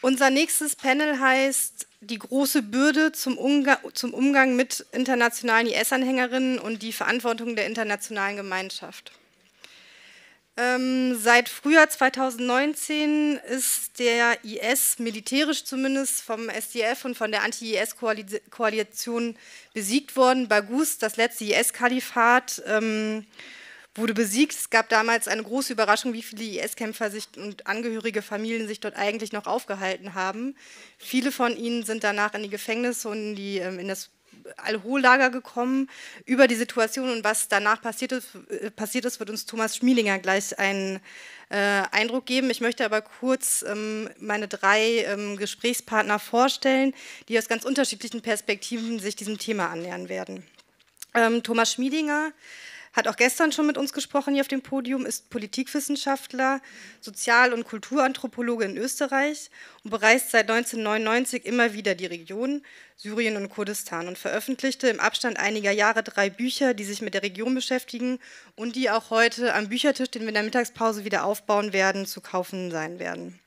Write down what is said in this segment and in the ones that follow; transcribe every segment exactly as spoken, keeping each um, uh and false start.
Unser nächstes Panel heißt die große Bürde zum Umgang, zum Umgang mit internationalen I S-Anhängerinnen und die Verantwortung der internationalen Gemeinschaft. Ähm, seit Frühjahr zweitausendneunzehn ist der I S militärisch zumindest vom S D F und von der Anti-I S-Koalition besiegt worden. Baghouz, das letzte I S-Kalifat, ähm, wurde besiegt. Es gab damals eine große Überraschung, wie viele I S-Kämpfer sich und angehörige Familien sich dort eigentlich noch aufgehalten haben. Viele von ihnen sind danach in die Gefängnisse und in, die, in das Al-Hol-Lager gekommen. Über die Situation und was danach passiert ist, passiert ist wird uns Thomas Schmielinger gleich einen äh, Eindruck geben. Ich möchte aber kurz ähm, meine drei ähm, Gesprächspartner vorstellen, die aus ganz unterschiedlichen Perspektiven sich diesem Thema annähern werden. Ähm, Thomas Schmielinger hat auch gestern schon mit uns gesprochen hier auf dem Podium, ist Politikwissenschaftler, Sozial- und Kulturanthropologe in Österreich und bereist seit neunzehnhundertneunundneunzig immer wieder die Region Syrien und Kurdistan und veröffentlichte im Abstand einiger Jahre drei Bücher, die sich mit der Region beschäftigen und die auch heute am Büchertisch, den wir in der Mittagspause wieder aufbauen werden, zu kaufen sein werden.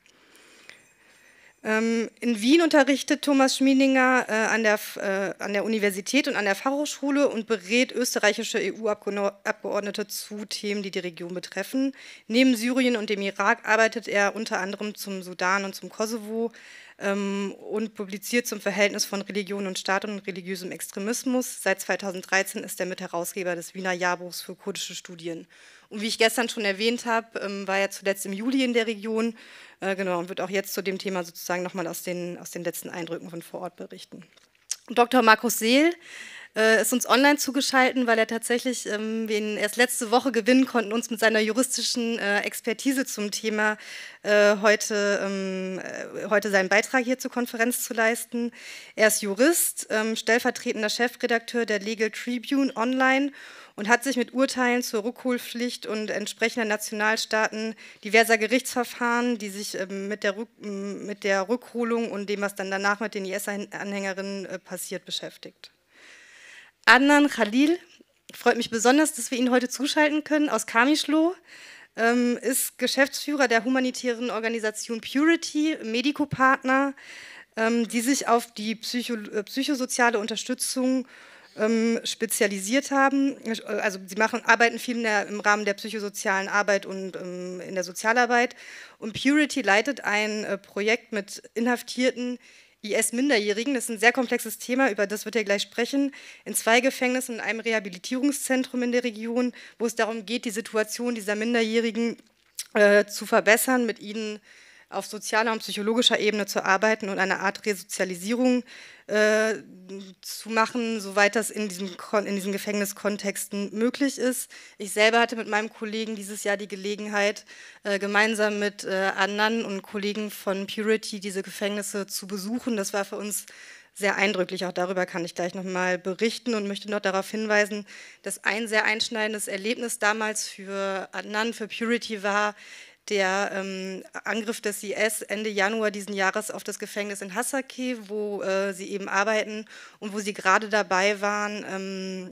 In Wien unterrichtet Thomas Schmielinger äh, an, der, äh, an der Universität und an der Fachhochschule und berät österreichische E U-Abgeordnete zu Themen, die die Region betreffen. Neben Syrien und dem Irak arbeitet er unter anderem zum Sudan und zum Kosovo ähm, und publiziert zum Verhältnis von Religion und Staat und religiösem Extremismus. Seit zweitausenddreizehn ist er Mitherausgeber des Wiener Jahrbuchs für kurdische Studien. Und wie ich gestern schon erwähnt habe, ähm, war er zuletzt im Juli in der Region, äh, genau, und wird auch jetzt zu dem Thema sozusagen nochmal aus den, aus den letzten Eindrücken von vor Ort berichten. Doktor Markus Seel äh, ist uns online zugeschaltet, weil er tatsächlich, ähm, wir ihn erst letzte Woche gewinnen konnten, uns mit seiner juristischen äh, Expertise zum Thema äh, heute, ähm, äh, heute seinen Beitrag hier zur Konferenz zu leisten. Er ist Jurist, ähm, stellvertretender Chefredakteur der Legal Tribune Online und hat sich mit Urteilen zur Rückholpflicht und entsprechender Nationalstaaten diverser Gerichtsverfahren, die sich ähm, mit, der Rück, mit der Rückholung und dem, was dann danach mit den I S-Anhängerinnen äh, passiert, beschäftigt. Adnan Khalil, freut mich besonders, dass wir ihn heute zuschalten können, aus Kamischlo, ähm, ist Geschäftsführer der humanitären Organisation Purity, Medico-Partner, ähm, die sich auf die Psycho, äh, psychosoziale Unterstützung spezialisiert haben. Also sie machen, arbeiten viel in der, im Rahmen der psychosozialen Arbeit und ähm, in der Sozialarbeit. Und Purity leitet ein äh, Projekt mit inhaftierten I S-Minderjährigen. Das ist ein sehr komplexes Thema, über das wird er gleich sprechen, in zwei Gefängnissen und einem Rehabilitierungszentrum in der Region, wo es darum geht, die Situation dieser Minderjährigen äh, zu verbessern, mit ihnen auf sozialer und psychologischer Ebene zu arbeiten und eine Art Resozialisierung äh, zu machen, soweit das in, diesem, in diesen Gefängniskontexten möglich ist. Ich selber hatte mit meinem Kollegen dieses Jahr die Gelegenheit, äh, gemeinsam mit äh, Adnan und Kollegen von Purity diese Gefängnisse zu besuchen. Das war für uns sehr eindrücklich, auch darüber kann ich gleich nochmal berichten und möchte noch darauf hinweisen, dass ein sehr einschneidendes Erlebnis damals für Adnan, für Purity war, der ähm, Angriff des I S Ende Januar diesen Jahres auf das Gefängnis in Hasakeh, wo äh, sie eben arbeiten und wo sie gerade dabei waren, ähm,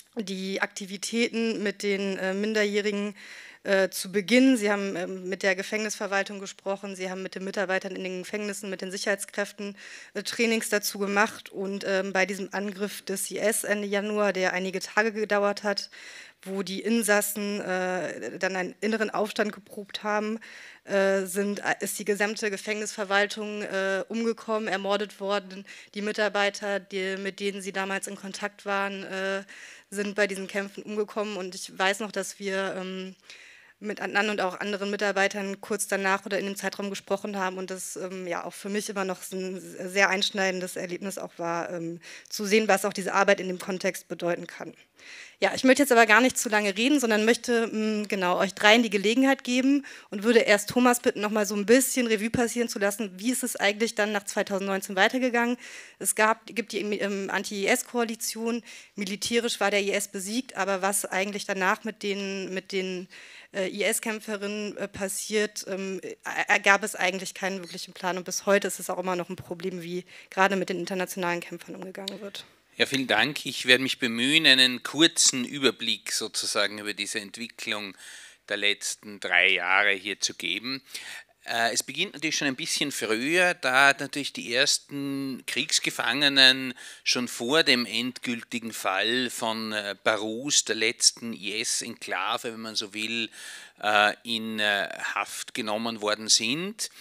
die Aktivitäten mit den äh, Minderjährigen äh, zu beginnen. Sie haben äh, mit der Gefängnisverwaltung gesprochen, sie haben mit den Mitarbeitern in den Gefängnissen, mit den Sicherheitskräften äh, Trainings dazu gemacht und äh, bei diesem Angriff des I S Ende Januar, der einige Tage gedauert hat, wo die Insassen äh, dann einen inneren Aufstand geprobt haben, äh, sind, ist die gesamte Gefängnisverwaltung äh, umgekommen, ermordet worden. Die Mitarbeiter, die, mit denen sie damals in Kontakt waren, äh, sind bei diesen Kämpfen umgekommen. Und ich weiß noch, dass wir ähm, mit Adnan und auch anderen Mitarbeitern kurz danach oder in dem Zeitraum gesprochen haben und das ähm, ja auch für mich immer noch ein sehr einschneidendes Erlebnis auch war, ähm, zu sehen, was auch diese Arbeit in dem Kontext bedeuten kann. Ja, ich möchte jetzt aber gar nicht zu lange reden, sondern möchte mh, genau euch dreien die Gelegenheit geben und würde erst Thomas bitten, noch mal so ein bisschen Revue passieren zu lassen, wie ist es eigentlich dann nach zweitausendneunzehn weitergegangen. Es gab, gibt die ähm, Anti-I S-Koalition, militärisch war der I S besiegt, aber was eigentlich danach mit den, mit den äh, I S-Kämpferinnen äh, passiert, ähm, ergab es eigentlich keinen wirklichen Plan und bis heute ist es auch immer noch ein Problem, wie gerade mit den internationalen Kämpfern umgegangen wird. Ja, vielen Dank. Ich werde mich bemühen, einen kurzen Überblick sozusagen über diese Entwicklung der letzten drei Jahre hier zu geben. Es beginnt natürlich schon ein bisschen früher, da natürlich die ersten Kriegsgefangenen schon vor dem endgültigen Fall von Barus, der letzten I S-Enklave, wenn man so will, in Haft genommen worden sind.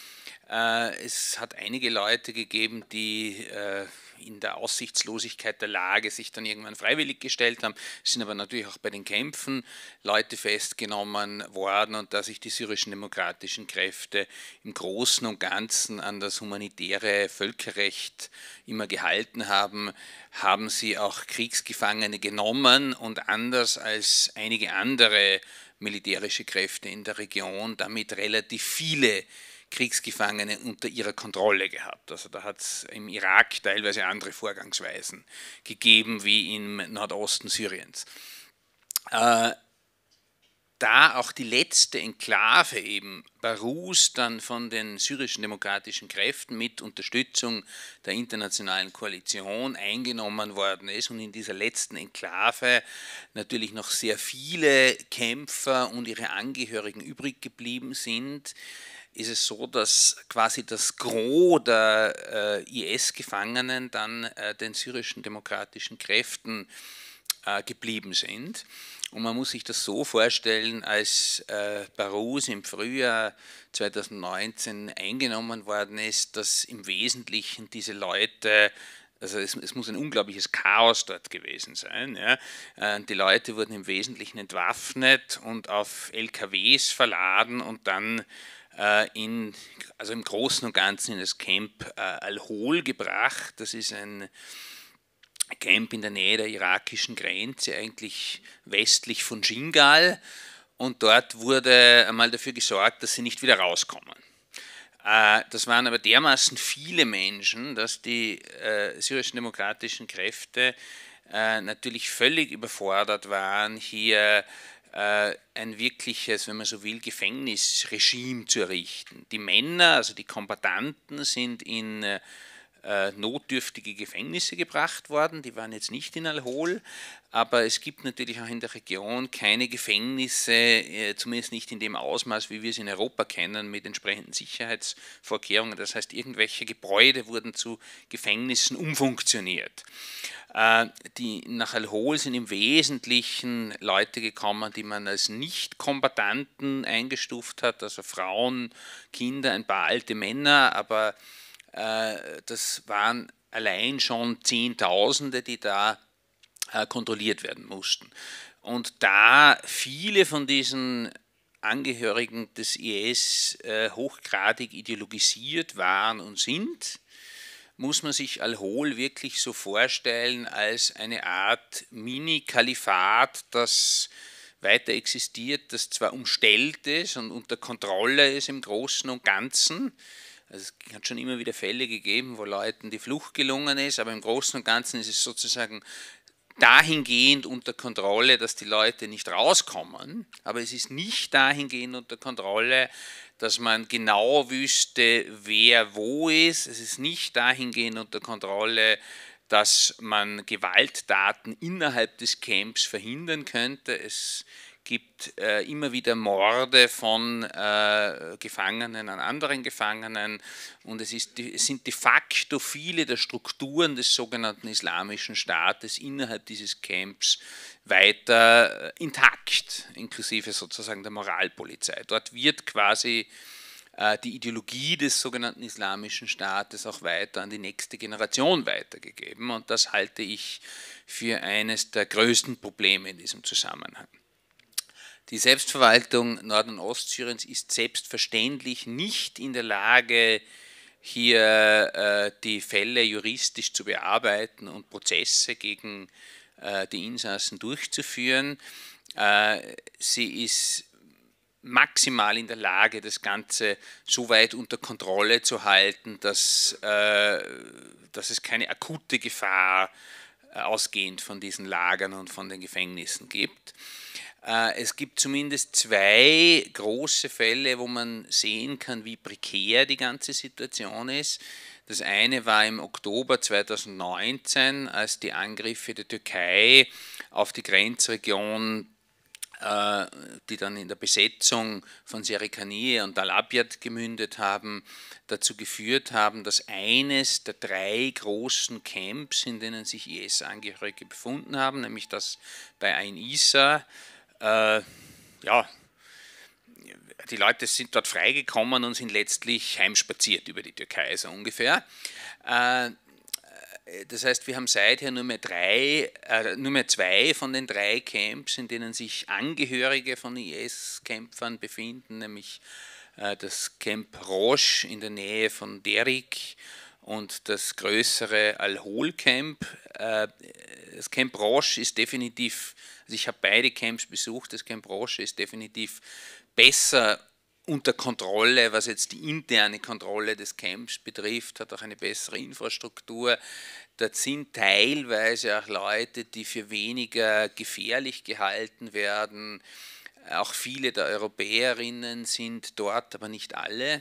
Es hat einige Leute gegeben, die in der Aussichtslosigkeit der Lage sich dann irgendwann freiwillig gestellt haben. Es sind aber natürlich auch bei den Kämpfen Leute festgenommen worden, und da sich die syrischen demokratischen Kräfte im Großen und Ganzen an das humanitäre Völkerrecht immer gehalten haben, haben sie auch Kriegsgefangene genommen und anders als einige andere militärische Kräfte in der Region damit relativ viele Kriegsgefangene unter ihrer Kontrolle gehabt. Also da hat es im Irak teilweise andere Vorgangsweisen gegeben wie im Nordosten Syriens. Äh, da auch die letzte Enklave eben Barus dann von den syrischen demokratischen Kräften mit Unterstützung der internationalen Koalition eingenommen worden ist und in dieser letzten Enklave natürlich noch sehr viele Kämpfer und ihre Angehörigen übrig geblieben sind, ist es so, dass quasi das Gros der äh, I S-Gefangenen dann äh, den syrischen demokratischen Kräften äh, geblieben sind. Und man muss sich das so vorstellen, als äh, Barus im Frühjahr zweitausendneunzehn eingenommen worden ist, dass im Wesentlichen diese Leute, also es, es muss ein unglaubliches Chaos dort gewesen sein. Ja. Äh, die Leute wurden im Wesentlichen entwaffnet und auf L K Ws verladen und dann In, also im Großen und Ganzen in das Camp äh, Al-Hol gebracht. Das ist ein Camp in der Nähe der irakischen Grenze, eigentlich westlich von Shingal. Und dort wurde einmal dafür gesorgt, dass sie nicht wieder rauskommen. Äh, das waren aber dermaßen viele Menschen, dass die äh, syrischen demokratischen Kräfte äh, natürlich völlig überfordert waren, hier ein wirkliches, wenn man so will, Gefängnisregime zu errichten. Die Männer, also die Kombattanten, sind in äh, notdürftige Gefängnisse gebracht worden, die waren jetzt nicht in Al-Hol, aber es gibt natürlich auch in der Region keine Gefängnisse, äh, zumindest nicht in dem Ausmaß, wie wir es in Europa kennen, mit entsprechenden Sicherheitsvorkehrungen. Das heißt, irgendwelche Gebäude wurden zu Gefängnissen umfunktioniert. Die nach Al-Hol sind im Wesentlichen Leute gekommen, die man als Nicht-Kombattanten eingestuft hat, also Frauen, Kinder, ein paar alte Männer, aber äh, das waren allein schon Zehntausende, die da äh, kontrolliert werden mussten. Und da viele von diesen Angehörigen des I S äh, hochgradig ideologisiert waren und sind, muss man sich Al-Hol wirklich so vorstellen als eine Art Mini-Kalifat, das weiter existiert, das zwar umstellt ist und unter Kontrolle ist im Großen und Ganzen. Also es hat schon immer wieder Fälle gegeben, wo Leuten die Flucht gelungen ist, aber im Großen und Ganzen ist es sozusagen dahingehend unter Kontrolle, dass die Leute nicht rauskommen, aber es ist nicht dahingehend unter Kontrolle, dass man genau wüsste, wer wo ist. Es ist nicht dahingehend unter Kontrolle, dass man Gewalttaten innerhalb des Camps verhindern könnte. Es gibt äh, immer wieder Morde von äh, Gefangenen an anderen Gefangenen und es, ist, es sind de facto viele der Strukturen des sogenannten Islamischen Staates innerhalb dieses Camps weiter äh, intakt, inklusive sozusagen der Moralpolizei. Dort wird quasi äh, die Ideologie des sogenannten Islamischen Staates auch weiter an die nächste Generation weitergegeben und das halte ich für eines der größten Probleme in diesem Zusammenhang. Die Selbstverwaltung Nord- und Ostsyriens ist selbstverständlich nicht in der Lage, hier äh, die Fälle juristisch zu bearbeiten und Prozesse gegen äh, die Insassen durchzuführen. Äh, sie ist maximal in der Lage, das Ganze so weit unter Kontrolle zu halten, dass, äh, dass es keine akute Gefahr äh, ausgehend von diesen Lagern und von den Gefängnissen gibt. Es gibt zumindest zwei große Fälle, wo man sehen kann, wie prekär die ganze Situation ist. Das eine war im Oktober zweitausendneunzehn, als die Angriffe der Türkei auf die Grenzregion äh, die dann in der Besetzung von Serikaniye und Tal Abyad gemündet haben, dazu geführt haben, dass eines der drei großen Camps, in denen sich I S-Angehörige befunden haben, nämlich das bei Ain Issa, äh, ja, die Leute sind dort freigekommen und sind letztlich heimspaziert über die Türkei, so ungefähr. Äh, Das heißt, wir haben seither nur mehr drei, äh, nur mehr zwei von den drei Camps, in denen sich Angehörige von I S-Kämpfern befinden, nämlich äh, das Camp Rosh in der Nähe von Derik und das größere Al-Hol-Camp. Äh, das Camp Rosh ist definitiv, also ich habe beide Camps besucht, das Camp Rosh ist definitiv besser unter Kontrolle, was jetzt die interne Kontrolle des Camps betrifft, hat auch eine bessere Infrastruktur. Dort sind teilweise auch Leute, die für weniger gefährlich gehalten werden. Auch viele der Europäerinnen sind dort, aber nicht alle.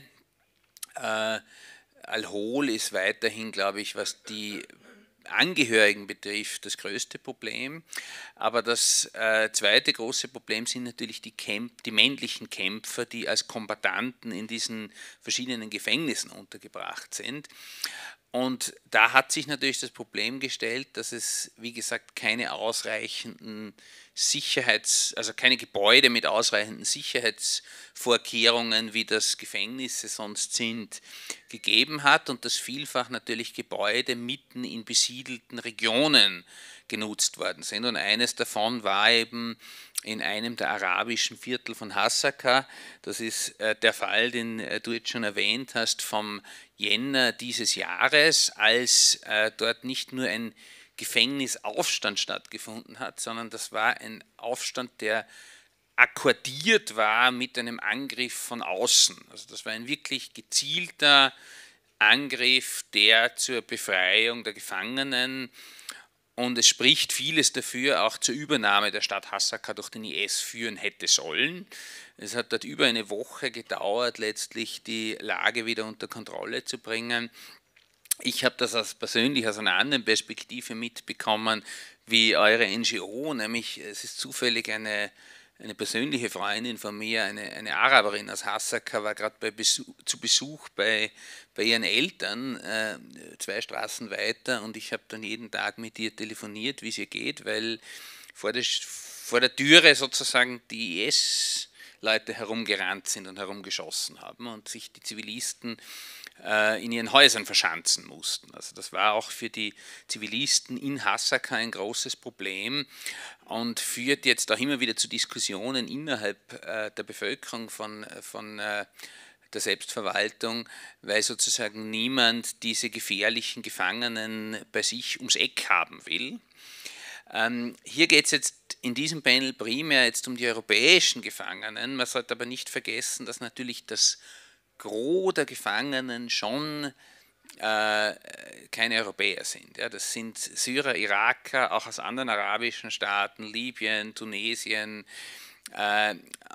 Äh, Al-Hol ist weiterhin, glaube ich, was die Angehörigen betrifft, das größte Problem. Aber das äh, zweite große Problem sind natürlich die, Camp, die männlichen Kämpfer, die als Kombattanten in diesen verschiedenen Gefängnissen untergebracht sind. Und da hat sich natürlich das Problem gestellt, dass es, wie gesagt, keine ausreichenden Sicherheits-, also keine Gebäude mit ausreichenden Sicherheitsvorkehrungen, wie das Gefängnisse sonst sind, gegeben hat und dass vielfach natürlich Gebäude mitten in besiedelten Regionen genutzt worden sind. Und eines davon war eben in einem der arabischen Viertel von Hasaka. Das ist äh, der Fall, den äh, du jetzt schon erwähnt hast, vom Jänner dieses Jahres, als äh, dort nicht nur ein Gefängnisaufstand stattgefunden hat, sondern das war ein Aufstand, der akkordiert war mit einem Angriff von außen. Also das war ein wirklich gezielter Angriff, der zur Befreiung der Gefangenen, und es spricht vieles dafür, auch zur Übernahme der Stadt Hasaka durch den I S führen hätte sollen. Es hat dort über eine Woche gedauert, letztlich die Lage wieder unter Kontrolle zu bringen. Ich habe das als persönlich aus einer anderen Perspektive mitbekommen wie eure N G O, nämlich es ist zufällig eine, eine persönliche Freundin von mir, eine, eine Araberin aus Hasaka, war gerade Besuch, zu Besuch bei, bei ihren Eltern, äh, zwei Straßen weiter, und ich habe dann jeden Tag mit ihr telefoniert, wie es ihr geht, weil vor der, vor der Türe sozusagen die I S-Leute herumgerannt sind und herumgeschossen haben und sich die Zivilisten in ihren Häusern verschanzen mussten. Also das war auch für die Zivilisten in Hasaka ein großes Problem und führt jetzt auch immer wieder zu Diskussionen innerhalb der Bevölkerung von, von der Selbstverwaltung, weil sozusagen niemand diese gefährlichen Gefangenen bei sich ums Eck haben will. Ähm, hier geht es jetzt in diesem Panel primär jetzt um die europäischen Gefangenen. Man sollte aber nicht vergessen, dass natürlich das Gros der Gefangenen schon äh, keine Europäer sind. Ja, das sind Syrer, Iraker, auch aus anderen arabischen Staaten, Libyen, Tunesien. Äh,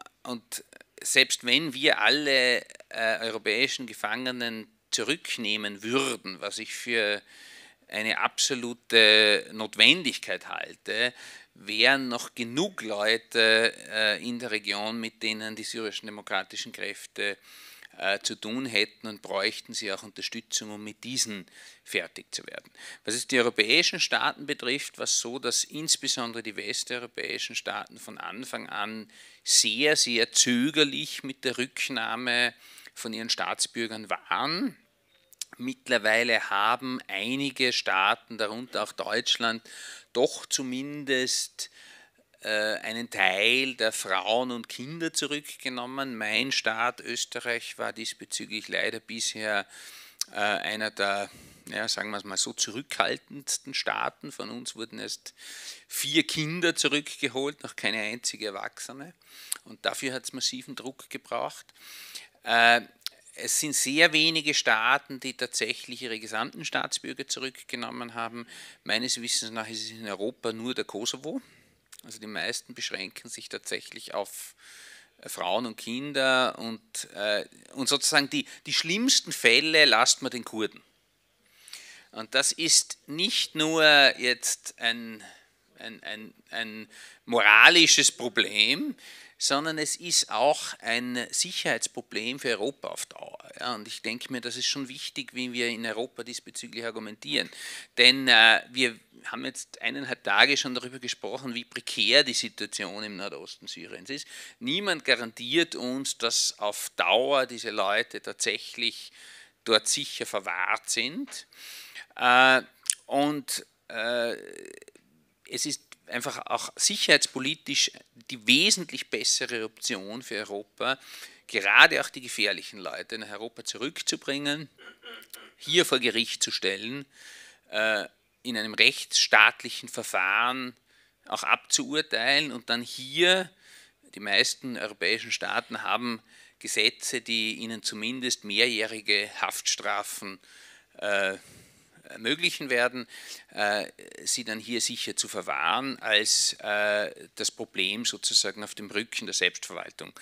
und selbst wenn wir alle äh, europäischen Gefangenen zurücknehmen würden, was ich für eine absolute Notwendigkeit halte, wären noch genug Leute äh, in der Region, mit denen die syrischen demokratischen Kräfte äh, zu tun hätten, und bräuchten sie auch Unterstützung, um mit diesen fertig zu werden. Was es die europäischen Staaten betrifft, war es so, dass insbesondere die westeuropäischen Staaten von Anfang an sehr, sehr zögerlich mit der Rücknahme von ihren Staatsbürgern waren. Mittlerweile haben einige Staaten, darunter auch Deutschland, doch zumindest äh, einen Teil der Frauen und Kinder zurückgenommen. Mein Staat Österreich war diesbezüglich leider bisher äh, einer der, ja, sagen wir es mal so, zurückhaltendsten Staaten. Von uns wurden erst vier Kinder zurückgeholt, noch keine einzige Erwachsene. Und dafür hat es massiven Druck gebraucht. Äh, Es sind sehr wenige Staaten, die tatsächlich ihre gesamten Staatsbürger zurückgenommen haben. Meines Wissens nach ist es in Europa nur der Kosovo. Also die meisten beschränken sich tatsächlich auf Frauen und Kinder, und, äh, und sozusagen die, die schlimmsten Fälle lasst man den Kurden. Und das ist nicht nur jetzt ein, ein, ein, ein moralisches Problem, sondern es ist auch ein Sicherheitsproblem für Europa auf Dauer. Ja, und ich denke mir, das ist schon wichtig, wie wir in Europa diesbezüglich argumentieren. Denn äh, wir haben jetzt eineinhalb Tage schon darüber gesprochen, wie prekär die Situation im Nordosten Syriens ist. Niemand garantiert uns, dass auf Dauer diese Leute tatsächlich dort sicher verwahrt sind. Äh, und äh, es ist einfach auch sicherheitspolitisch die wesentlich bessere Option für Europa, gerade auch die gefährlichen Leute nach Europa zurückzubringen, hier vor Gericht zu stellen, äh, in einem rechtsstaatlichen Verfahren auch abzuurteilen und dann hier, die meisten europäischen Staaten haben Gesetze, die ihnen zumindest mehrjährige Haftstrafen äh, ermöglichen werden, äh, sie dann hier sicher zu verwahren, als äh, das Problem sozusagen auf dem Rücken der Selbstverwaltung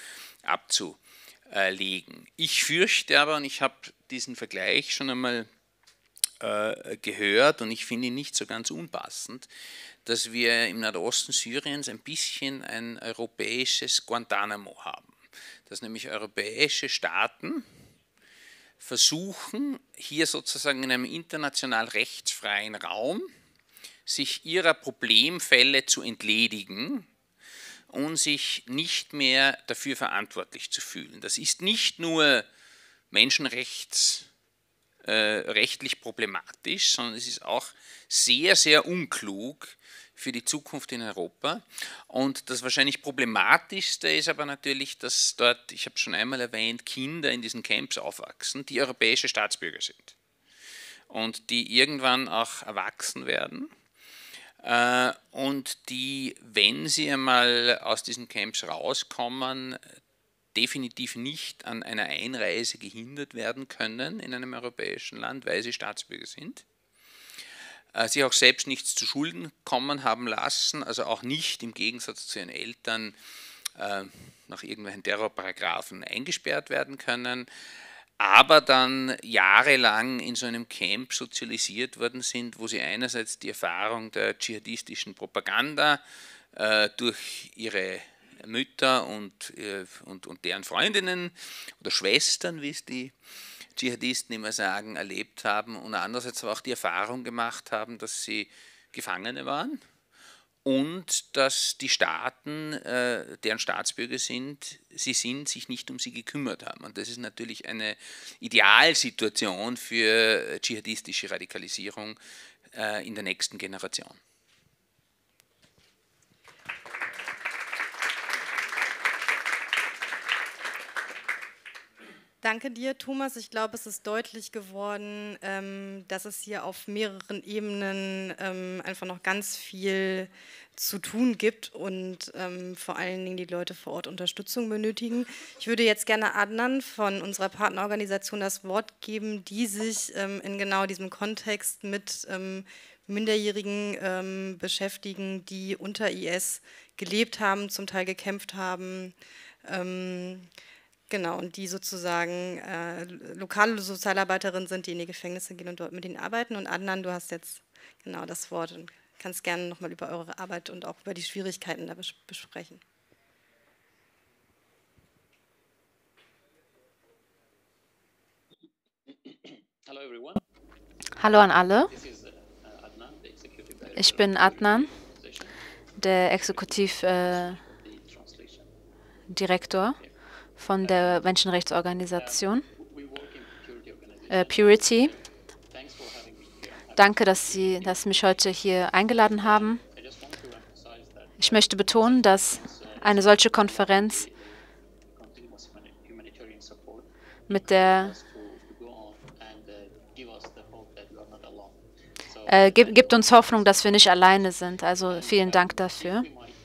abzulegen. Ich fürchte aber, und ich habe diesen Vergleich schon einmal äh, gehört und ich finde ihn nicht so ganz unpassend, dass wir im Nordosten Syriens ein bisschen ein europäisches Guantanamo haben, dass nämlich europäische Staaten versuchen, hier sozusagen in einem international rechtsfreien Raum sich ihrer Problemfälle zu entledigen und sich nicht mehr dafür verantwortlich zu fühlen. Das ist nicht nur menschenrechtlich äh, problematisch, sondern es ist auch sehr, sehr unklug für die Zukunft in Europa. Und das wahrscheinlich Problematischste ist aber natürlich, dass dort, ich habe schon einmal erwähnt, Kinder in diesen Camps aufwachsen, die europäische Staatsbürger sind und die irgendwann auch erwachsen werden äh, und die, wenn sie einmal aus diesen Camps rauskommen, definitiv nicht an einer Einreise gehindert werden können in einem europäischen Land, weil sie Staatsbürger sind. Sich auch selbst nichts zu Schulden kommen haben lassen, also auch nicht im Gegensatz zu ihren Eltern äh, nach irgendwelchen Terrorparagraphen eingesperrt werden können, aber dann jahrelang in so einem Camp sozialisiert worden sind, wo sie einerseits die Erfahrung der dschihadistischen Propaganda äh, durch ihre Mütter und, äh, und, und deren Freundinnen oder Schwestern, wie es die Dschihadisten immer sagen, erlebt haben und andererseits aber auch die Erfahrung gemacht haben, dass sie Gefangene waren und dass die Staaten, äh, deren Staatsbürger sind, sie sind, sich nicht um sie gekümmert haben. Und das ist natürlich eine Idealsituation für dschihadistische Radikalisierung äh, in der nächsten Generation. Danke dir, Thomas. Ich glaube, es ist deutlich geworden, ähm, dass es hier auf mehreren Ebenen ähm, einfach noch ganz viel zu tun gibt und ähm, vor allen Dingen die Leute vor Ort Unterstützung benötigen. Ich würde jetzt gerne Adnan von unserer Partnerorganisation das Wort geben, die sich ähm, in genau diesem Kontext mit ähm, Minderjährigen ähm, beschäftigen, die unter I S gelebt haben, zum Teil gekämpft haben. Ähm, Genau, und die sozusagen äh, lokale Sozialarbeiterinnen sind, die in die Gefängnisse gehen und dort mit ihnen arbeiten. Und Adnan, du hast jetzt genau das Wort und kannst gerne nochmal über eure Arbeit und auch über die Schwierigkeiten da bes besprechen. Hallo an alle. Ich bin Adnan, der Exekutivdirektor äh, von der Menschenrechtsorganisation äh, Purity. Danke, dass Sie dass Sie mich heute hier eingeladen haben. Ich möchte betonen, dass eine solche Konferenz mit der äh, gibt, gibt uns Hoffnung, dass wir nicht alleine sind. Also vielen Dank dafür.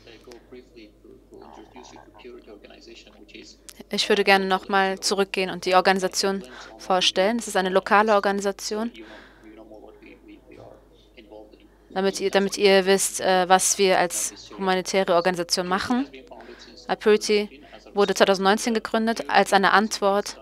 Ich würde gerne nochmal zurückgehen und die Organisation vorstellen. Es ist eine lokale Organisation, damit ihr, damit ihr wisst, äh, was wir als humanitäre Organisation machen. Purity wurde zweitausendneunzehn gegründet als eine Antwort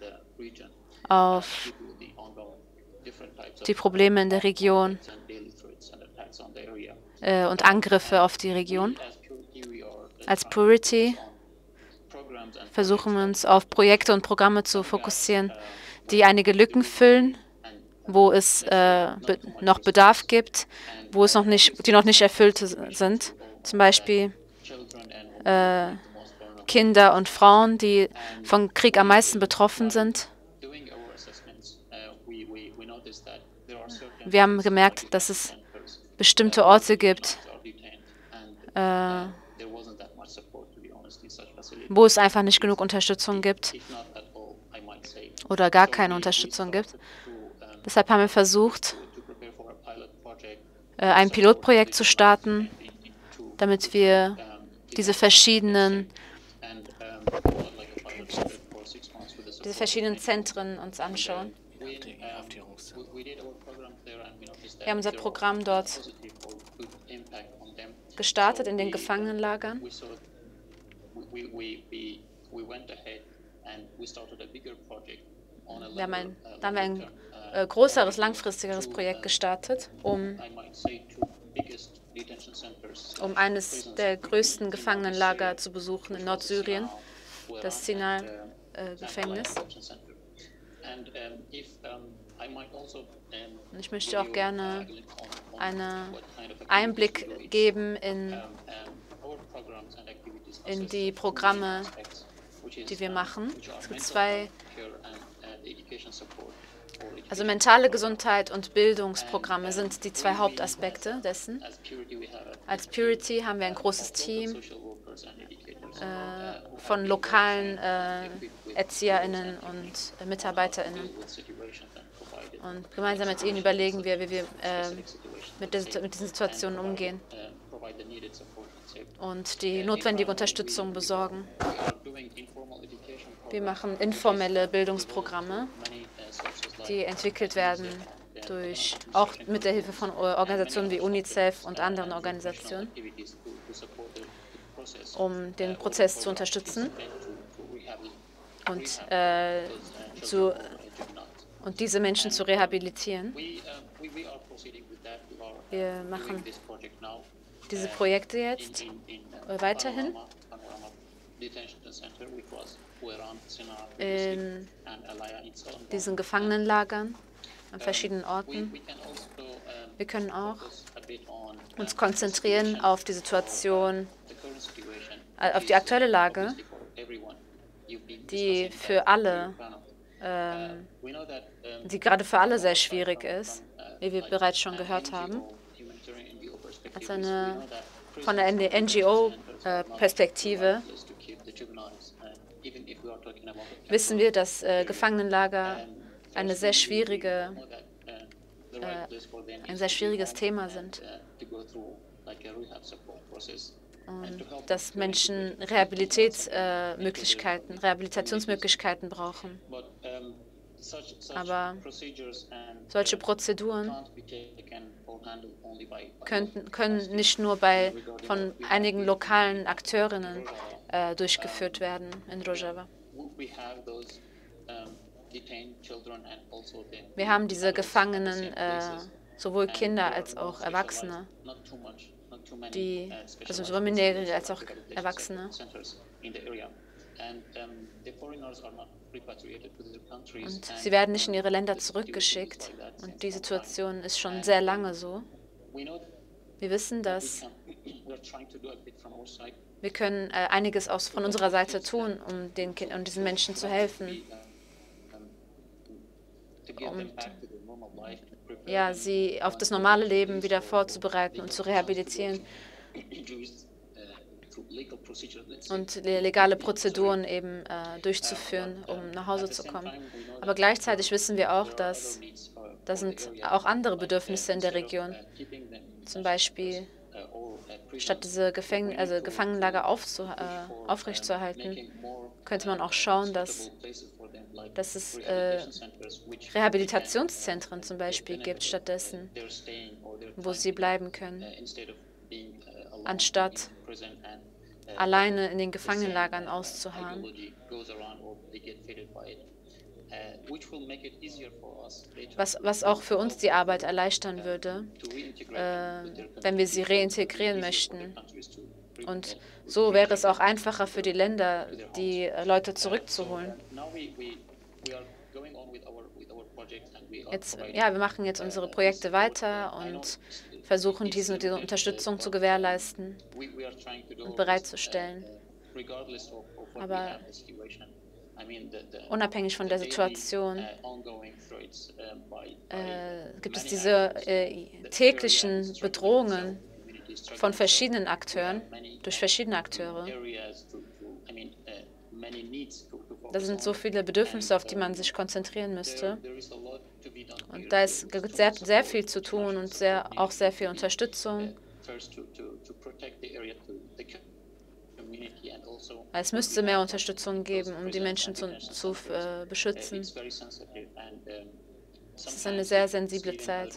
auf die Probleme in der Region äh, und Angriffe auf die Region. Als Purity versuchen wir uns auf Projekte und Programme zu fokussieren, die einige Lücken füllen, wo es äh, be noch Bedarf gibt, wo es noch nicht, die noch nicht erfüllt sind. Zum Beispiel äh, Kinder und Frauen, die vom Krieg am meisten betroffen sind. Wir haben gemerkt, dass es bestimmte Orte gibt, äh, wo es einfach nicht genug Unterstützung gibt oder gar keine Unterstützung gibt. Deshalb haben wir versucht, äh, ein Pilotprojekt zu starten, damit wir diese verschiedenen, diese verschiedenen Zentren uns anschauen. Wir haben unser Programm dort gestartet in den Gefangenenlagern. Wir haben ein, da haben wir ein äh, größeres, langfristigeres Projekt gestartet, um, um eines der größten Gefangenenlager zu besuchen in Nordsyrien, das Sinai-Gefängnis. Und ich möchte auch gerne einen Einblick geben in, in die Programme, die wir machen. Es gibt zwei, also mentale Gesundheit und Bildungsprogramme sind die zwei Hauptaspekte dessen. Als Purity haben wir ein großes Team äh, von lokalen äh, ErzieherInnen und äh, MitarbeiterInnen. Und gemeinsam mit ihnen überlegen wir, wie wir äh, mit, der, mit diesen Situationen umgehen und die notwendige Unterstützung besorgen. Wir machen informelle Bildungsprogramme, die entwickelt werden durch, auch mit der Hilfe von Organisationen wie UNICEF und anderen Organisationen, um den Prozess zu unterstützen und, äh, zu, und diese Menschen zu rehabilitieren. Wir machen diese Projekte jetzt äh, weiterhin in diesen Gefangenenlagern an verschiedenen Orten. Wir können auch uns konzentrieren auf die Situation, äh, auf die aktuelle Lage, die für alle, ähm, die gerade für alle sehr schwierig ist, wie wir bereits schon gehört haben. Als eine, von der N G O-Perspektive wissen wir, dass äh, Gefangenenlager eine sehr schwierige, äh, ein sehr schwieriges Thema sind und dass Menschen Rehabilitätsmöglichkeiten, äh, Rehabilitationsmöglichkeiten brauchen. Aber solche Prozeduren können, können nicht nur bei, von einigen lokalen Akteurinnen äh, durchgeführt werden in Rojava. Wir haben diese Gefangenen, äh, sowohl Kinder als auch Erwachsene, die, also sowohl Minderjährige als auch Erwachsene. Und sie werden nicht in ihre Länder zurückgeschickt. Und die Situation ist schon sehr lange so. Wir wissen, dass wir können äh, einiges aus, von unserer Seite tun, um, den, um diesen Menschen zu helfen. Und ja, sie auf das normale Leben wieder vorzubereiten und zu rehabilitieren und legale Prozeduren eben äh, durchzuführen, um nach Hause zu kommen. Aber gleichzeitig wissen wir auch, dass da sind auch andere Bedürfnisse in der Region. Zum Beispiel, statt diese Gefäng also Gefangenenlager aufzu äh, aufrechtzuerhalten, könnte man auch schauen, dass, dass es äh, Rehabilitationszentren zum Beispiel gibt stattdessen, wo sie bleiben können, anstatt alleine in den Gefangenenlagern auszuharren. was, was auch für uns die Arbeit erleichtern würde, äh, wenn wir sie reintegrieren möchten. Und so wäre es auch einfacher für die Länder, die Leute zurückzuholen. Jetzt, ja, wir machen jetzt unsere Projekte weiter und versuchen, diese, diese Unterstützung zu gewährleisten und bereitzustellen. Aber unabhängig von der Situation äh, gibt es diese äh, täglichen Bedrohungen von verschiedenen Akteuren, durch verschiedene Akteure. Da sind so viele Bedürfnisse, auf die man sich konzentrieren müsste. Und da ist sehr, sehr viel zu tun und sehr, auch sehr viel Unterstützung. Es müsste mehr Unterstützung geben, um die Menschen zu, zu äh, beschützen. Es ist eine sehr sensible Zeit.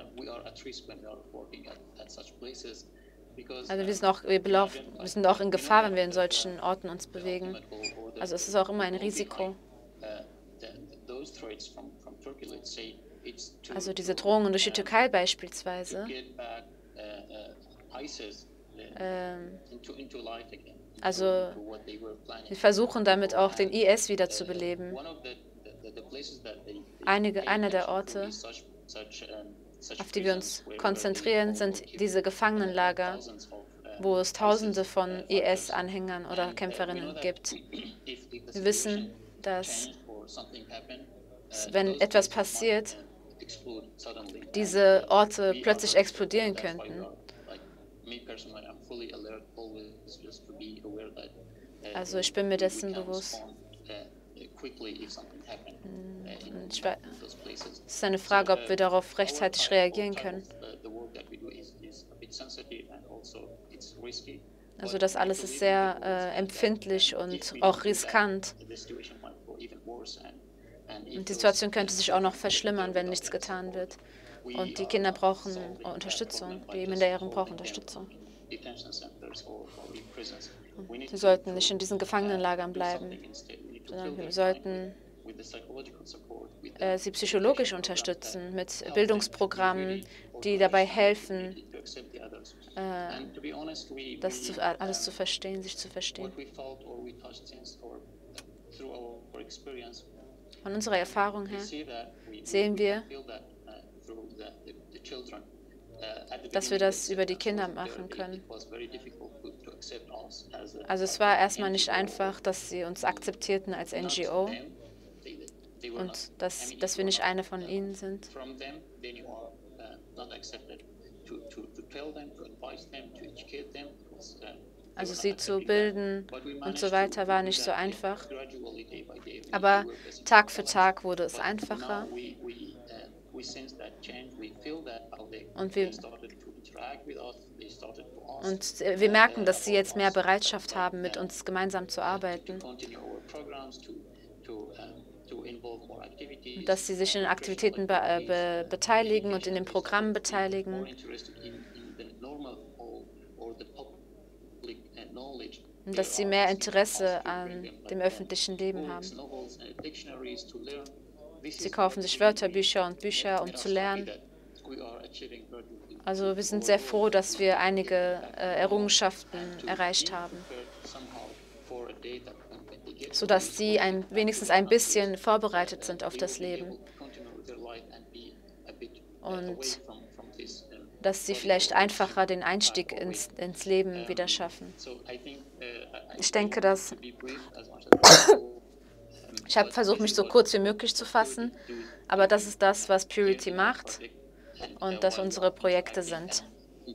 Also wir sind, auch, wir, belaufen, wir sind auch in Gefahr, wenn wir in solchen Orten uns bewegen. Also es ist auch immer ein Risiko. Also diese Drohungen durch die Türkei beispielsweise. Ähm, also wir versuchen damit auch den I S wieder zu beleben. Einige, einer der Orte, auf die wir uns konzentrieren, sind diese Gefangenenlager, wo es Tausende von I S-Anhängern oder Kämpferinnen gibt. Wir wissen, dass wenn etwas passiert, diese Orte plötzlich explodieren könnten. Also ich bin mir dessen bewusst. Ich weiß, es ist eine Frage, ob wir darauf rechtzeitig reagieren können. Also das alles ist sehr äh, empfindlich und auch riskant. Und die Situation könnte sich auch noch verschlimmern, wenn nichts getan wird. Und die Kinder brauchen Unterstützung, die Minderjährigen brauchen Unterstützung. Sie sollten nicht in diesen Gefangenenlagern bleiben, sondern wir sollten äh, sie psychologisch unterstützen mit Bildungsprogrammen, die dabei helfen, äh, das zu, alles zu verstehen, sich zu verstehen. Von unserer Erfahrung her sehen wir, dass wir das über die Kinder machen können. Also es war erstmal nicht einfach, dass sie uns akzeptierten als N G O und dass, dass wir nicht eine von ihnen sind. Also sie zu bilden und so weiter war nicht so einfach. Aber Tag für Tag wurde es einfacher. Und wir, und wir merken, dass sie jetzt mehr Bereitschaft haben, mit uns gemeinsam zu arbeiten. Und dass sie sich in Aktivitäten be be beteiligen und in den Programmen beteiligen. Und dass sie mehr Interesse an dem öffentlichen Leben haben. Sie kaufen sich Wörterbücher und Bücher, um zu lernen. Also wir sind sehr froh, dass wir einige äh, Errungenschaften erreicht haben, sodass sie ein, wenigstens ein bisschen vorbereitet sind auf das Leben und dass sie vielleicht einfacher den Einstieg ins, ins Leben wieder schaffen. Ich denke, dass ich habe versucht, mich so kurz wie möglich zu fassen, aber das ist das, was Purity macht und das unsere Projekte sind.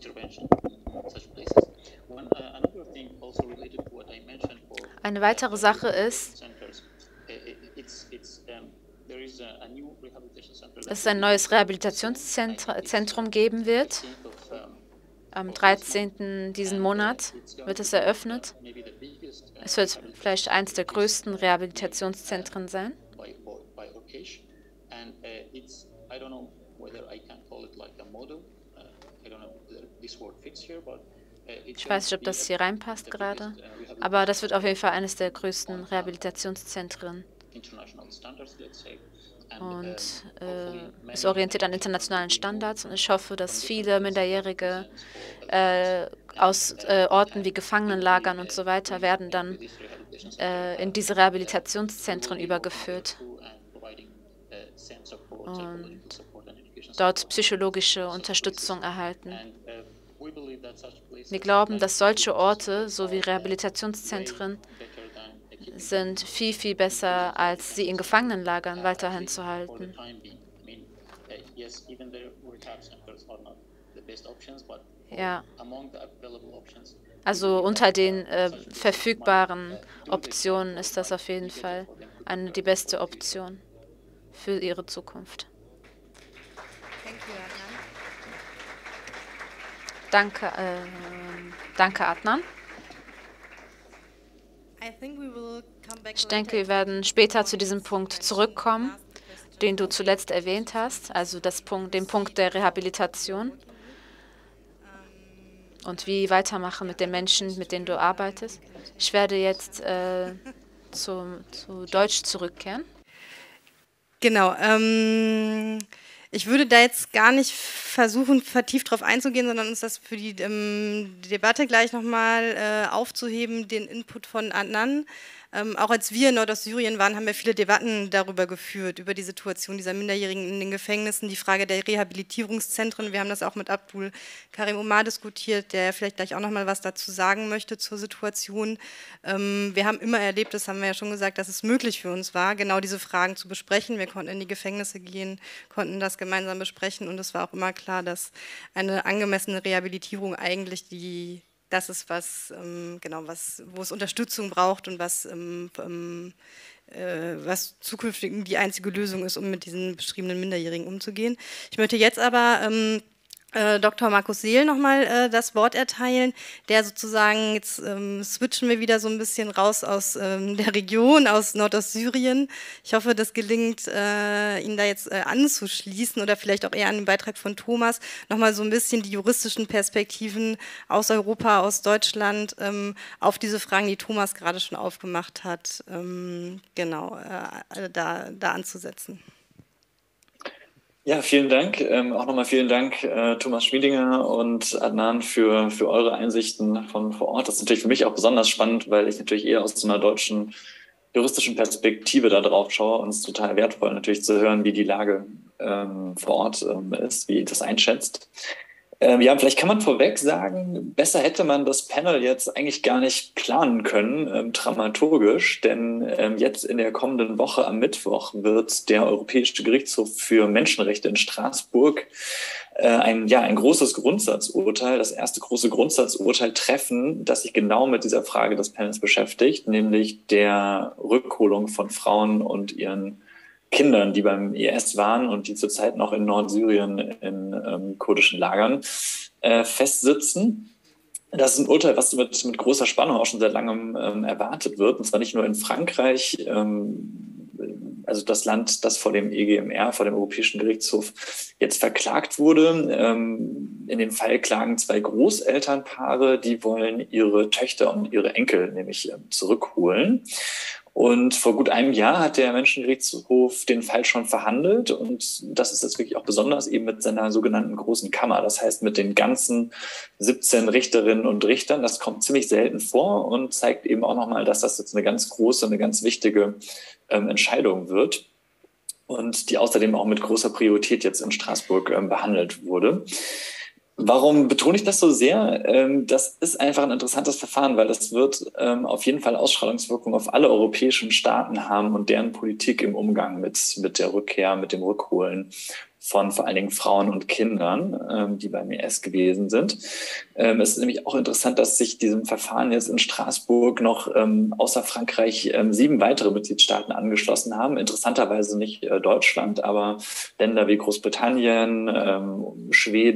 Eine weitere Sache ist, dass es ein neues Rehabilitationszentrum geben wird. Am dreizehnten diesen Monat wird es eröffnet. Es wird vielleicht eines der größten Rehabilitationszentren sein. Ich weiß nicht, ob das hier reinpasst gerade, aber das wird auf jeden Fall eines der größten Rehabilitationszentren Und äh, ist orientiert an internationalen Standards. Und ich hoffe, dass viele Minderjährige äh, aus äh, Orten wie Gefangenenlagern und so weiter werden dann äh, in diese Rehabilitationszentren übergeführt und dort psychologische Unterstützung erhalten. Wir glauben, dass solche Orte sowie Rehabilitationszentren sind viel, viel besser, als sie in Gefangenenlagern weiterhin zu halten. Ja. Also unter den äh, verfügbaren Optionen ist das auf jeden Fall eine, die beste Option für ihre Zukunft. Danke, äh, danke Adnan. Ich denke, wir werden später zu diesem Punkt zurückkommen, den du zuletzt erwähnt hast, also das Punkt, den Punkt der Rehabilitation und wie weitermachen mit den Menschen, mit denen du arbeitest. Ich werde jetzt äh, zu, zu Deutsch zurückkehren. Genau. Ähm Ich würde da jetzt gar nicht versuchen, vertieft drauf einzugehen, sondern uns das für die, ähm, die Debatte gleich nochmal äh, aufzuheben, den Input von Adnan. Ähm, auch als wir in Nordostsyrien waren, haben wir viele Debatten darüber geführt, über die Situation dieser Minderjährigen in den Gefängnissen, die Frage der Rehabilitierungszentren. Wir haben das auch mit Abdul Karim Omar diskutiert, der vielleicht gleich auch nochmal was dazu sagen möchte zur Situation. Ähm, wir haben immer erlebt, das haben wir ja schon gesagt, dass es möglich für uns war, genau diese Fragen zu besprechen. Wir konnten in die Gefängnisse gehen, konnten das gemeinsam besprechen und es war auch immer klar, dass eine angemessene Rehabilitierung eigentlich die das ist was, ähm, genau, was, wo es Unterstützung braucht und was, ähm, ähm, äh, was zukünftig die einzige Lösung ist, um mit diesen beschriebenen Minderjährigen umzugehen. Ich möchte jetzt aber ähm, äh, Doktor Markus Seel nochmal äh, das Wort erteilen, der sozusagen, jetzt ähm, switchen wir wieder so ein bisschen raus aus ähm, der Region, aus Nordostsyrien. Ich hoffe, das gelingt, äh, ihn da jetzt äh, anzuschließen oder vielleicht auch eher an den Beitrag von Thomas, nochmal so ein bisschen die juristischen Perspektiven aus Europa, aus Deutschland ähm, auf diese Fragen, die Thomas gerade schon aufgemacht hat, ähm, genau, äh, da, da anzusetzen. Ja, vielen Dank. Ähm, auch nochmal vielen Dank, äh, Thomas Schmiedinger und Adnan, für, für eure Einsichten von vor Ort. Das ist natürlich für mich auch besonders spannend, weil ich natürlich eher aus so einer deutschen juristischen Perspektive da drauf schaue und es ist total wertvoll natürlich zu hören, wie die Lage ähm, vor Ort ähm, ist, wie ihr das einschätzt. Ähm, ja, vielleicht kann man vorweg sagen, besser hätte man das Panel jetzt eigentlich gar nicht planen können, ähm, dramaturgisch, denn ähm, jetzt in der kommenden Woche am Mittwoch wird der Europäische Gerichtshof für Menschenrechte in Straßburg äh, ein, ja, ein großes Grundsatzurteil, das erste große Grundsatzurteil treffen, das sich genau mit dieser Frage des Panels beschäftigt, nämlich der Rückholung von Frauen und ihren Kindern, die beim I S waren und die zurzeit noch in Nordsyrien in ähm, kurdischen Lagern äh, festsitzen. Das ist ein Urteil, was mit, mit großer Spannung auch schon seit langem ähm, erwartet wird. Und zwar nicht nur in Frankreich, ähm, also das Land, das vor dem E G M R, vor dem Europäischen Gerichtshof, jetzt verklagt wurde. Ähm, in dem Fall klagen zwei Großelternpaare, die wollen ihre Töchter und ihre Enkel nämlich ähm, zurückholen. Und vor gut einem Jahr hat der Menschengerichtshof den Fall schon verhandelt und das ist jetzt wirklich auch besonders eben mit seiner sogenannten Großen Kammer. Das heißt mit den ganzen siebzehn Richterinnen und Richtern. Das kommt ziemlich selten vor und zeigt eben auch nochmal, dass das jetzt eine ganz große, eine ganz wichtige ähm, Entscheidung wird und die außerdem auch mit großer Priorität jetzt in Straßburg ähm, behandelt wurde. Warum betone ich das so sehr? Das ist einfach ein interessantes Verfahren, weil das wird auf jeden Fall Ausstrahlungswirkung auf alle europäischen Staaten haben und deren Politik im Umgang mit, mit der Rückkehr, mit dem Rückholen von vor allen Dingen Frauen und Kindern, die beim I S gewesen sind. Es ist nämlich auch interessant, dass sich diesem Verfahren jetzt in Straßburg noch außer Frankreich sieben weitere Mitgliedstaaten angeschlossen haben. Interessanterweise nicht Deutschland, aber Länder wie Großbritannien,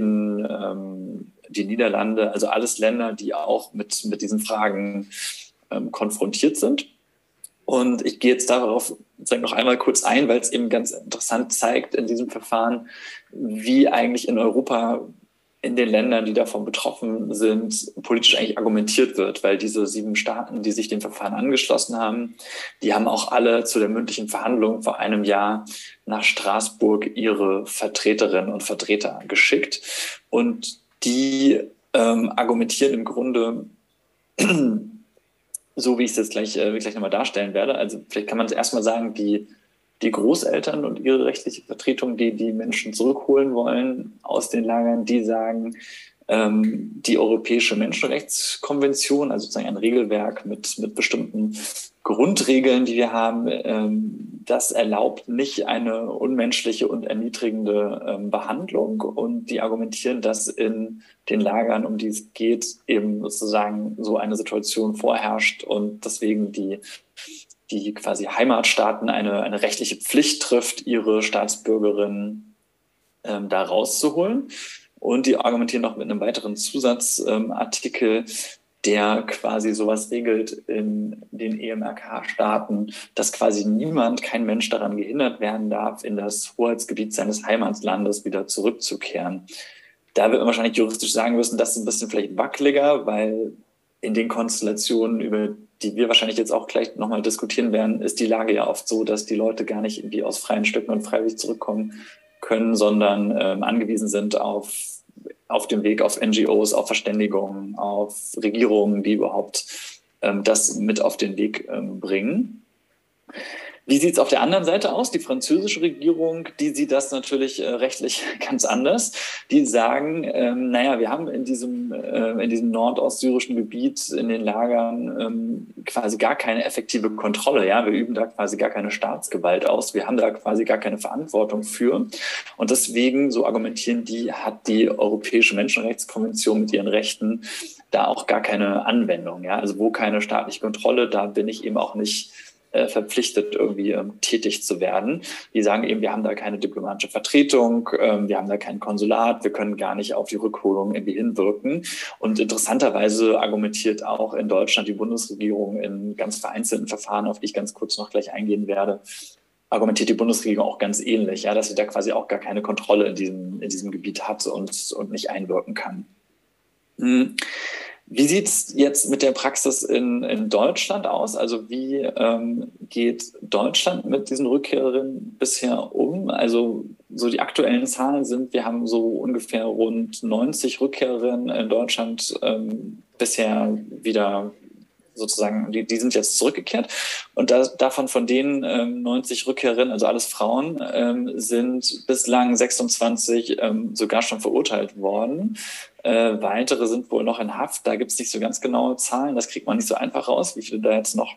Schweden, die Niederlande, also alles Länder, die auch mit, mit diesen Fragen konfrontiert sind. Und ich gehe jetzt darauf noch einmal kurz ein, weil es eben ganz interessant zeigt in diesem Verfahren, wie eigentlich in Europa in den Ländern, die davon betroffen sind, politisch eigentlich argumentiert wird, weil diese sieben Staaten, die sich dem Verfahren angeschlossen haben, die haben auch alle zu der mündlichen Verhandlung vor einem Jahr nach Straßburg ihre Vertreterinnen und Vertreter geschickt. Und die ähm, argumentieren im Grunde so, wie ich es jetzt gleich, äh, gleich nochmal darstellen werde. Also vielleicht kann man erstmal sagen, die Die Großeltern und ihre rechtliche Vertretung, die die Menschen zurückholen wollen aus den Lagern, die sagen, ähm, die Europäische Menschenrechtskonvention, also sozusagen ein Regelwerk mit, mit bestimmten Grundregeln, die wir haben, ähm, das erlaubt nicht eine unmenschliche und erniedrigende ähm, Behandlung. Und die argumentieren, dass in den Lagern, um die es geht, eben sozusagen so eine Situation vorherrscht und deswegen die die quasi Heimatstaaten eine, eine rechtliche Pflicht trifft, ihre Staatsbürgerinnen ähm, da rauszuholen. Und die argumentieren noch mit einem weiteren Zusatzartikel, ähm, der quasi sowas regelt in den E M R K-Staaten, dass quasi niemand, kein Mensch daran gehindert werden darf, in das Hoheitsgebiet seines Heimatlandes wieder zurückzukehren. Da wird man wahrscheinlich juristisch sagen müssen, das ist ein bisschen vielleicht wackeliger, weil in den Konstellationen, über die wir wahrscheinlich jetzt auch gleich nochmal diskutieren werden, ist die Lage ja oft so, dass die Leute gar nicht irgendwie aus freien Stücken und freiwillig zurückkommen können, sondern ähm, angewiesen sind auf, auf dem Weg auf N G Os, auf Verständigungen, auf Regierungen, die überhaupt ähm, das mit auf den Weg ähm, bringen. Wie sieht es auf der anderen Seite aus? Die französische Regierung, die sieht das natürlich äh, rechtlich ganz anders. Die sagen, ähm, naja, wir haben in diesem, äh, in diesem nordostsyrischen Gebiet, in den Lagern ähm, quasi gar keine effektive Kontrolle. Ja? Wir üben da quasi gar keine Staatsgewalt aus. Wir haben da quasi gar keine Verantwortung für. Und deswegen, so argumentieren die, hat die Europäische Menschenrechtskonvention mit ihren Rechten da auch gar keine Anwendung. Ja? Also wo keine staatliche Kontrolle, da bin ich eben auch nicht verpflichtet, irgendwie ähm, tätig zu werden. Die sagen eben, wir haben da keine diplomatische Vertretung, ähm, wir haben da kein Konsulat, wir können gar nicht auf die Rückholung irgendwie hinwirken. Und interessanterweise argumentiert auch in Deutschland die Bundesregierung in ganz vereinzelten Verfahren, auf die ich ganz kurz noch gleich eingehen werde, argumentiert die Bundesregierung auch ganz ähnlich, ja, dass sie da quasi auch gar keine Kontrolle in diesem, in diesem Gebiet hat und, und nicht einwirken kann. Hm. Wie sieht es jetzt mit der Praxis in, in Deutschland aus? Also wie ähm, geht Deutschland mit diesen Rückkehrerinnen bisher um? Also so die aktuellen Zahlen sind, wir haben so ungefähr rund neunzig Rückkehrerinnen in Deutschland ähm, bisher wieder sozusagen, die, die sind jetzt zurückgekehrt. Und da, davon von denen ähm, neunzig Rückkehrerinnen, also alles Frauen, ähm, sind bislang sechsundzwanzig ähm, sogar schon verurteilt worden. Äh, weitere sind wohl noch in Haft. Da gibt es nicht so ganz genaue Zahlen. Das kriegt man nicht so einfach raus, wie viele da jetzt noch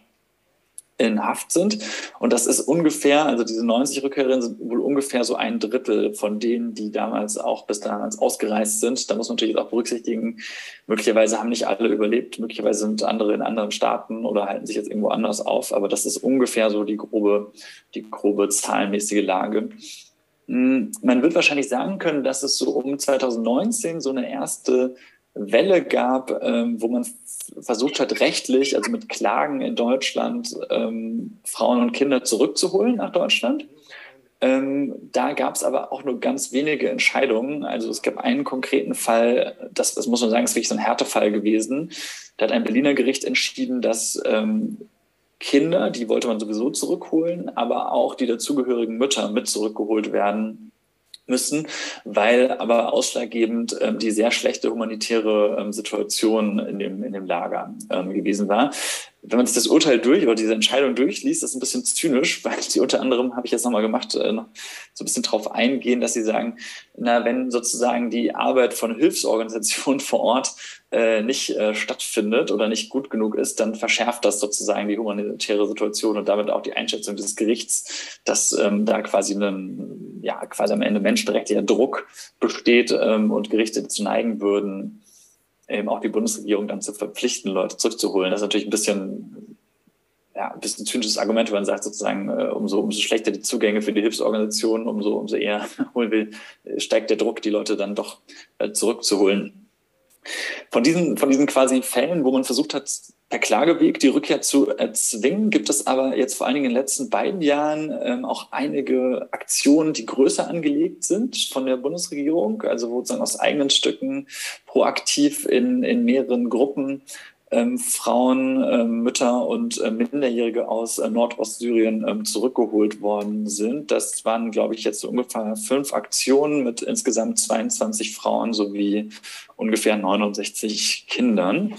in Haft sind. Und das ist ungefähr, also diese neunzig Rückkehrerinnen sind wohl ungefähr so ein Drittel von denen, die damals auch bis damals ausgereist sind. Da muss man natürlich auch berücksichtigen, möglicherweise haben nicht alle überlebt, möglicherweise sind andere in anderen Staaten oder halten sich jetzt irgendwo anders auf. Aber das ist ungefähr so die grobe, die grobe zahlenmäßige Lage. Man wird wahrscheinlich sagen können, dass es so um zweitausendneunzehn so eine erste Welle gab, ähm, wo man versucht hat, rechtlich, also mit Klagen in Deutschland, ähm, Frauen und Kinder zurückzuholen nach Deutschland. Ähm, da gab es aber auch nur ganz wenige Entscheidungen. Also es gab einen konkreten Fall, das, das muss man sagen, ist wirklich so ein Härtefall gewesen. Da hat ein Berliner Gericht entschieden, dass ähm, Kinder, die wollte man sowieso zurückholen, aber auch die dazugehörigen Mütter mit zurückgeholt werden müssen, weil aber ausschlaggebend ähm, die sehr schlechte humanitäre ähm, Situation in dem, in dem Lager ähm, gewesen war. Wenn man sich das Urteil durch oder diese Entscheidung durchliest, ist es ein bisschen zynisch, weil sie unter anderem, habe ich jetzt nochmal gemacht, äh, noch so ein bisschen drauf eingehen, dass sie sagen, na, wenn sozusagen die Arbeit von Hilfsorganisationen vor Ort äh, nicht äh, stattfindet oder nicht gut genug ist, dann verschärft das sozusagen die humanitäre Situation und damit auch die Einschätzung des Gerichts, dass ähm, da quasi ein, ja, quasi am Ende menschenrechtlicher Druck besteht ähm, und Gerichte dazu neigen würden, eben auch die Bundesregierung dann zu verpflichten, Leute zurückzuholen. Das ist natürlich ein bisschen, ja, ein bisschen zynisches Argument, wenn man sagt sozusagen, äh, umso, umso schlechter die Zugänge für die Hilfsorganisationen, umso, umso eher holen wir, steigt der Druck, die Leute dann doch äh, zurückzuholen. Von diesen, von diesen quasi Fällen, wo man versucht hat, per Klageweg die Rückkehr zu erzwingen, gibt es aber jetzt vor allen Dingen in den letzten beiden Jahren ähm, auch einige Aktionen, die größer angelegt sind von der Bundesregierung, also wo sozusagen aus eigenen Stücken proaktiv in, in mehreren Gruppen ähm, Frauen, ähm, Mütter und äh, Minderjährige aus äh, Nordostsyrien ähm, zurückgeholt worden sind. Das waren, glaube ich, jetzt so ungefähr fünf Aktionen mit insgesamt zweiundzwanzig Frauen sowie ungefähr neunundsechzig Kindern.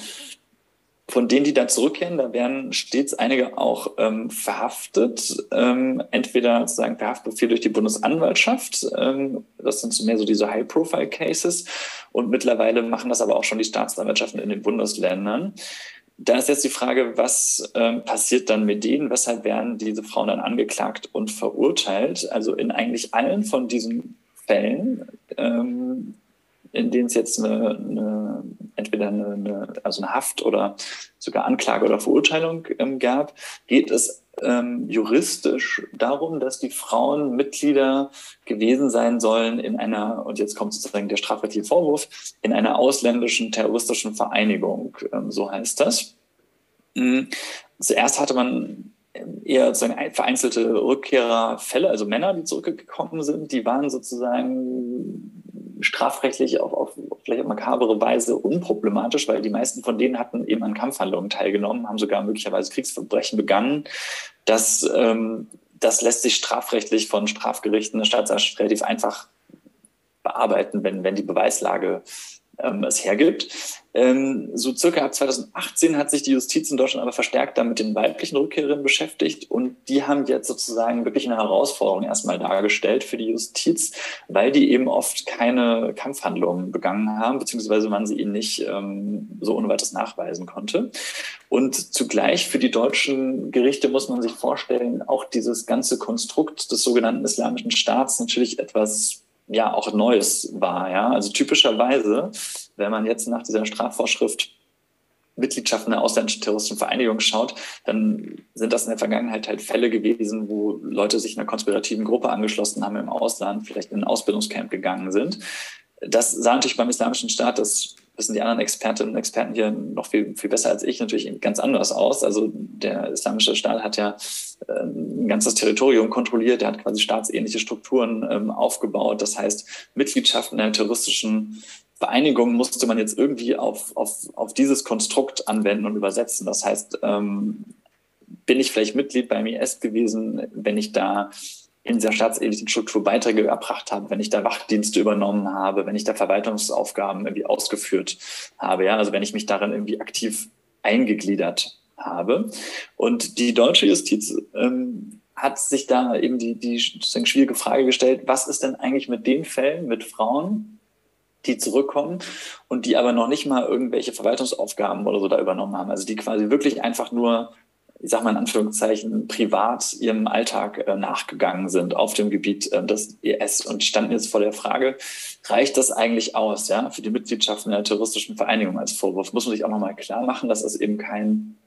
Von denen, die da zurückkehren, da werden stets einige auch ähm, verhaftet, ähm, entweder sozusagen per Haftbefehl durch die Bundesanwaltschaft, ähm, das sind so mehr so diese High-Profile-Cases, und mittlerweile machen das aber auch schon die Staatsanwaltschaften in den Bundesländern. Da ist jetzt die Frage, was ähm, passiert dann mit denen, weshalb werden diese Frauen dann angeklagt und verurteilt? Also in eigentlich allen von diesen Fällen, ähm, in denen es jetzt eine, eine, entweder eine, eine, also eine Haft oder sogar Anklage oder Verurteilung ähm, gab, geht es ähm, juristisch darum, dass die Frauen Mitglieder gewesen sein sollen in einer, und jetzt kommt sozusagen der strafrechtliche Vorwurf, in einer ausländischen terroristischen Vereinigung, ähm, so heißt das. Mhm. Zuerst hatte man eher sozusagen vereinzelte Rückkehrerfälle, also Männer, die zurückgekommen sind, die waren sozusagen strafrechtlich auf, auf vielleicht makabere Weise unproblematisch, weil die meisten von denen hatten eben an Kampfhandlungen teilgenommen, haben sogar möglicherweise Kriegsverbrechen begangen. Das, ähm, das lässt sich strafrechtlich von Strafgerichten, der Staatsanwaltschaft relativ einfach bearbeiten, wenn, wenn die Beweislage ähm, es hergibt. Ähm, so circa ab zweitausendachtzehn hat sich die Justiz in Deutschland aber verstärkt dann mit den weiblichen Rückkehrerinnen beschäftigt, und die haben jetzt sozusagen wirklich eine Herausforderung erstmal dargestellt für die Justiz, weil die eben oft keine Kampfhandlungen begangen haben, beziehungsweise man sie ihnen nicht ähm, so ohne weiteres nachweisen konnte. Und zugleich für die deutschen Gerichte muss man sich vorstellen, auch dieses ganze Konstrukt des sogenannten Islamischen Staats natürlich etwas ja auch Neues war. Ja? Also typischerweise, wenn man jetzt nach dieser Strafvorschrift Mitgliedschaft in einer ausländischen terroristischen Vereinigung schaut, dann sind das in der Vergangenheit halt Fälle gewesen, wo Leute sich einer konspirativen Gruppe angeschlossen haben im Ausland, vielleicht in ein Ausbildungscamp gegangen sind. Das sah natürlich beim Islamischen Staat, das wissen die anderen Expertinnen und Experten hier noch viel, viel besser als ich, natürlich ganz anders aus. Also der Islamische Staat hat ja äh, ein ganzes Territorium kontrolliert, der hat quasi staatsähnliche Strukturen ähm, aufgebaut. Das heißt, Mitgliedschaft in einer terroristischen Vereinigung musste man jetzt irgendwie auf, auf, auf dieses Konstrukt anwenden und übersetzen. Das heißt, ähm, bin ich vielleicht Mitglied beim I S gewesen, wenn ich da in dieser staatsähnlichen Struktur Beiträge erbracht habe, wenn ich da Wachdienste übernommen habe, wenn ich da Verwaltungsaufgaben irgendwie ausgeführt habe, ja, also wenn ich mich darin irgendwie aktiv eingegliedert habe. Und die deutsche Justiz ähm, hat sich da eben die, die sozusagen schwierige Frage gestellt, was ist denn eigentlich mit den Fällen, mit Frauen, die zurückkommen und die aber noch nicht mal irgendwelche Verwaltungsaufgaben oder so da übernommen haben, also die quasi wirklich einfach nur, ich sage mal in Anführungszeichen, privat ihrem Alltag äh, nachgegangen sind auf dem Gebiet äh, des I S und standen jetzt vor der Frage, reicht das eigentlich aus, ja, für die Mitgliedschaft in einer terroristischen Vereinigung als Vorwurf? Muss man sich auch nochmal klar machen, dass das eben kein,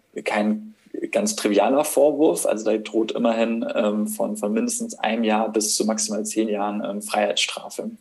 kein ganz trivialer Vorwurf, also da droht immerhin ähm, von, von mindestens einem Jahr bis zu maximal zehn Jahren ähm, Freiheitsstrafe.